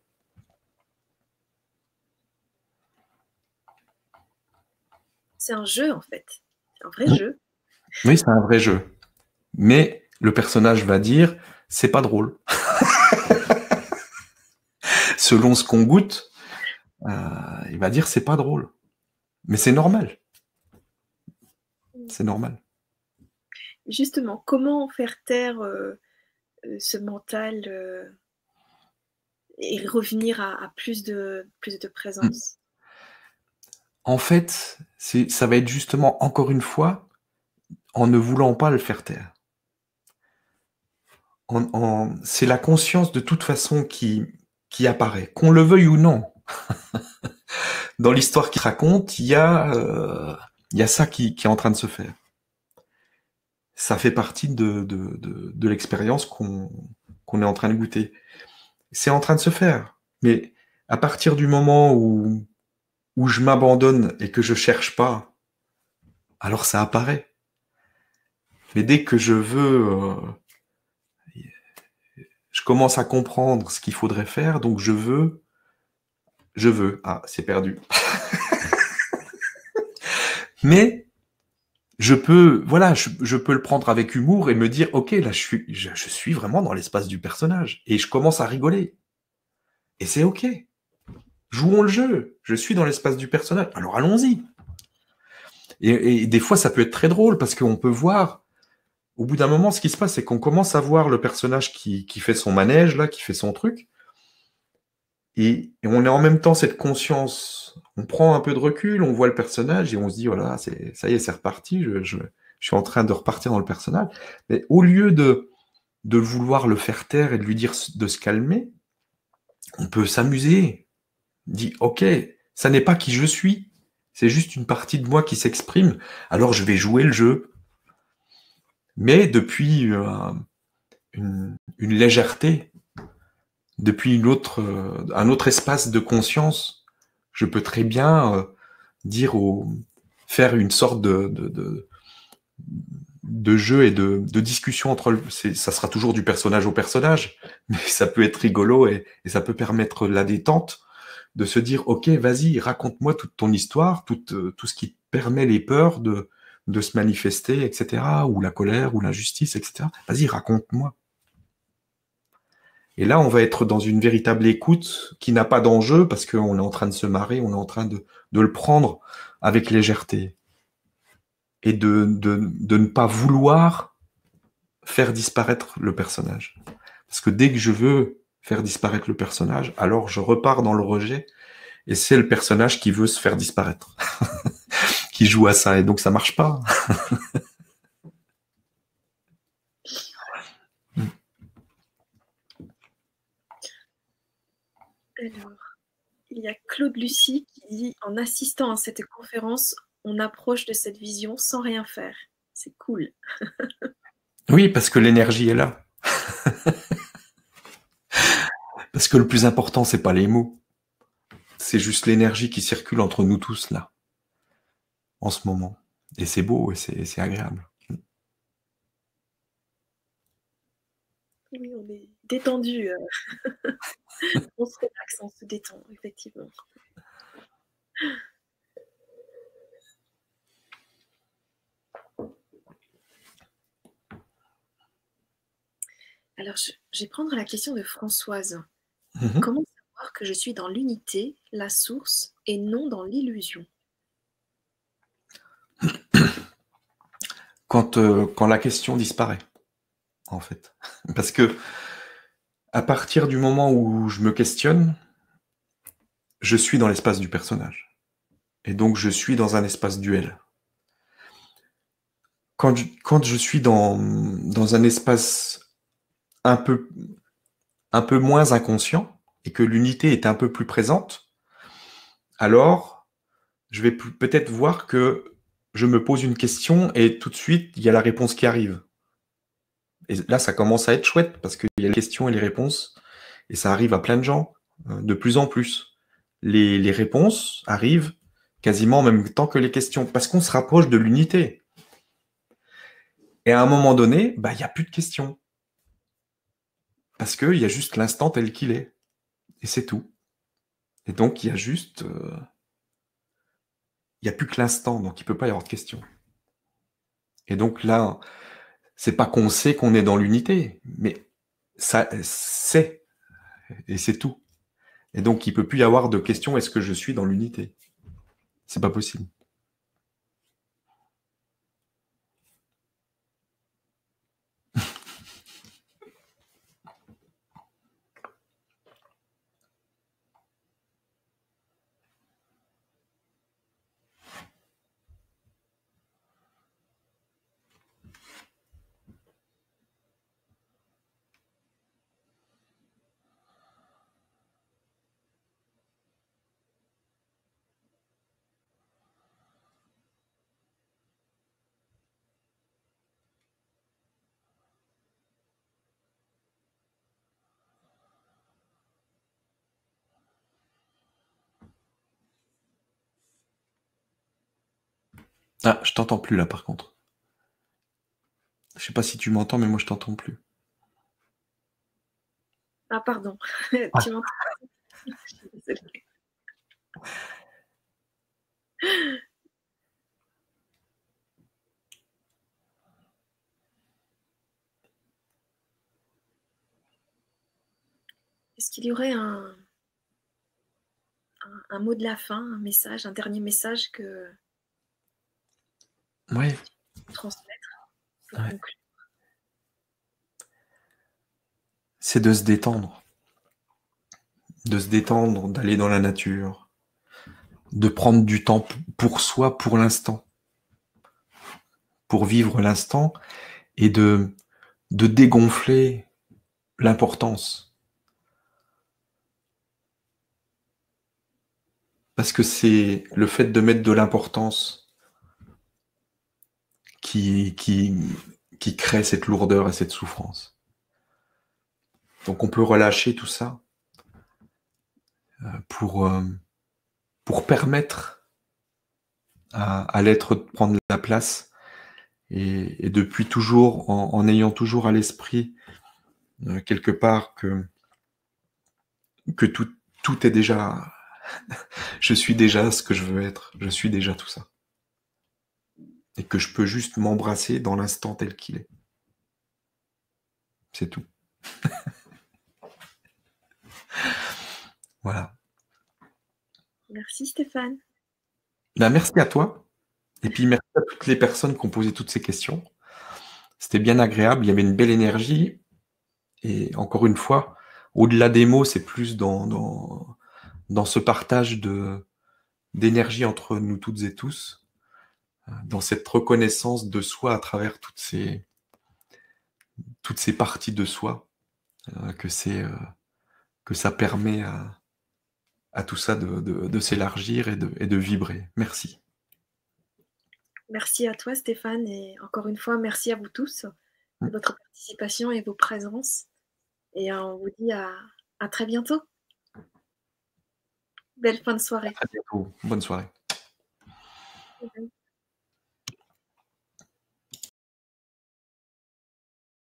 C'est un jeu, en fait. C'est un vrai oui. jeu. Oui, c'est un vrai jeu. Mais le personnage va dire, c'est pas drôle. Selon ce qu'on goûte, euh, il va dire, c'est pas drôle. Mais c'est normal. C'est normal. Justement, comment faire taire euh, ce mental euh, et revenir à, à plus, de, plus de présence? En fait, c'est, ça va être justement, encore une fois, en ne voulant pas le faire taire. En, en, c'est la conscience de toute façon qui, qui apparaît, qu'on le veuille ou non. Dans l'histoire qu'il raconte, il y a, euh, il y a ça qui, qui est en train de se faire. Ça fait partie de, de, de, de l'expérience qu'on, qu'on est en train de goûter. C'est en train de se faire. Mais à partir du moment où, où je m'abandonne et que je cherche pas, alors ça apparaît. Mais dès que je veux, euh, je commence à comprendre ce qu'il faudrait faire, donc je veux, je veux. Ah, c'est perdu. Mais je peux, voilà, je, je peux le prendre avec humour et me dire, ok, là, je suis, je, je suis vraiment dans l'espace du personnage et je commence à rigoler. Et c'est ok. Jouons le jeu. Je suis dans l'espace du personnage. Alors allons-y. Et, et des fois, ça peut être très drôle parce qu'on peut voir. Au bout d'un moment, ce qui se passe, c'est qu'on commence à voir le personnage qui, qui fait son manège, là, qui fait son truc. Et, et on est en même temps cette conscience. On prend un peu de recul, on voit le personnage et on se dit, voilà, c'est, ça y est, c'est reparti. Je, je, je suis en train de repartir dans le personnage. Mais au lieu de, de vouloir le faire taire et de lui dire de se calmer, on peut s'amuser. Dit, ok, ça n'est pas qui je suis. C'est juste une partie de moi qui s'exprime. Alors je vais jouer le jeu. Mais depuis euh, une, une légèreté, depuis une autre, euh, un autre espace de conscience, je peux très bien euh, dire au, faire une sorte de, de, de, de jeu et de, de discussion entre le, c'est, ça sera toujours du personnage au personnage, mais ça peut être rigolo et, et ça peut permettre la détente de se dire, ok, vas-y, raconte-moi toute ton histoire, tout, euh, tout ce qui permet les peurs de, de se manifester, et cetera, ou la colère, ou l'injustice, et cetera. Vas-y, raconte-moi. Et là, on va être dans une véritable écoute qui n'a pas d'enjeu parce qu'on est en train de se marrer, on est en train de, de le prendre avec légèreté. Et de, de, de ne pas vouloir faire disparaître le personnage. Parce que dès que je veux faire disparaître le personnage, alors je repars dans le rejet et c'est le personnage qui veut se faire disparaître, qui joue à ça. Et donc, ça marche pas. Alors, il y a Claude Lucie qui dit « En assistant à cette conférence, on approche de cette vision sans rien faire. C'est cool. » Oui, parce que l'énergie est là. Parce que le plus important, c'est pas les mots. C'est juste l'énergie qui circule entre nous tous, là, en ce moment. Et c'est beau et c'est, c'est agréable. Oui, on est détendu. Euh... on se relaxe, on se détend, effectivement. Alors, je, je vais prendre la question de Françoise. Mmh. Comment savoir savoir que je suis dans l'unité, la source, et non dans l'illusion? Quand, euh, quand la question disparaît, en fait. Parce que à partir du moment où je me questionne, je suis dans l'espace du personnage. Et donc, je suis dans un espace duel. Quand je, quand je suis dans, dans un espace un peu, un peu moins inconscient et que l'unité est un peu plus présente, alors je vais peut-être voir que je me pose une question et tout de suite, il y a la réponse qui arrive. Et là, ça commence à être chouette parce qu'il y a les questions et les réponses et ça arrive à plein de gens, euh, de plus en plus. Les, les réponses arrivent quasiment en même temps que les questions parce qu'on se rapproche de l'unité. Et à un moment donné, bah, il n'y a plus de questions. Parce qu'il y a juste l'instant tel qu'il est. Et c'est tout. Et donc, il y a juste... euh, il n'y a plus que l'instant, donc il ne peut pas y avoir de questions. Et donc là, c'est pas qu'on sait qu'on est dans l'unité, mais ça c'est, et c'est tout. Et donc, il ne peut plus y avoir de questions, est-ce que je suis dans l'unité? C'est pas possible. Ah, je t'entends plus là par contre. Je sais pas si tu m'entends, mais moi je t'entends plus. Ah, pardon. Ah. Tu m'entends? Je suis désolée. Est-ce qu'il y aurait un, un, un mot de la fin, un message, un dernier message que Ouais. tu peux transmettre pour Ouais. conclure? C'est de se détendre. De se détendre, d'aller dans la nature, de prendre du temps pour soi, pour l'instant, pour vivre l'instant, et de, de dégonfler l'importance. Parce que c'est le fait de mettre de l'importance qui, qui, qui crée cette lourdeur et cette souffrance. Donc on peut relâcher tout ça pour, pour permettre à, à l'être de prendre la place et, et depuis toujours, en, en ayant toujours à l'esprit euh, quelque part que, que tout, tout est déjà... je suis déjà ce que je veux être, je suis déjà tout ça. Et que je peux juste m'embrasser dans l'instant tel qu'il est. C'est tout. Voilà. Merci Stéphane. Ben, merci à toi. Et puis merci à toutes les personnes qui ont posé toutes ces questions. C'était bien agréable, il y avait une belle énergie. Et encore une fois, au-delà des mots, c'est plus dans, dans, dans ce partage de, d'énergie entre nous toutes et tous, dans cette reconnaissance de soi à travers toutes ces, toutes ces parties de soi, euh, que, c'est, euh, que ça permet à, à tout ça de, de, de s'élargir et de, et de vibrer. Merci. Merci à toi Stéphane et encore une fois, merci à vous tous de votre participation et vos présences. Et on vous dit à, à très bientôt. Belle fin de soirée. À très bientôt. Bonne soirée.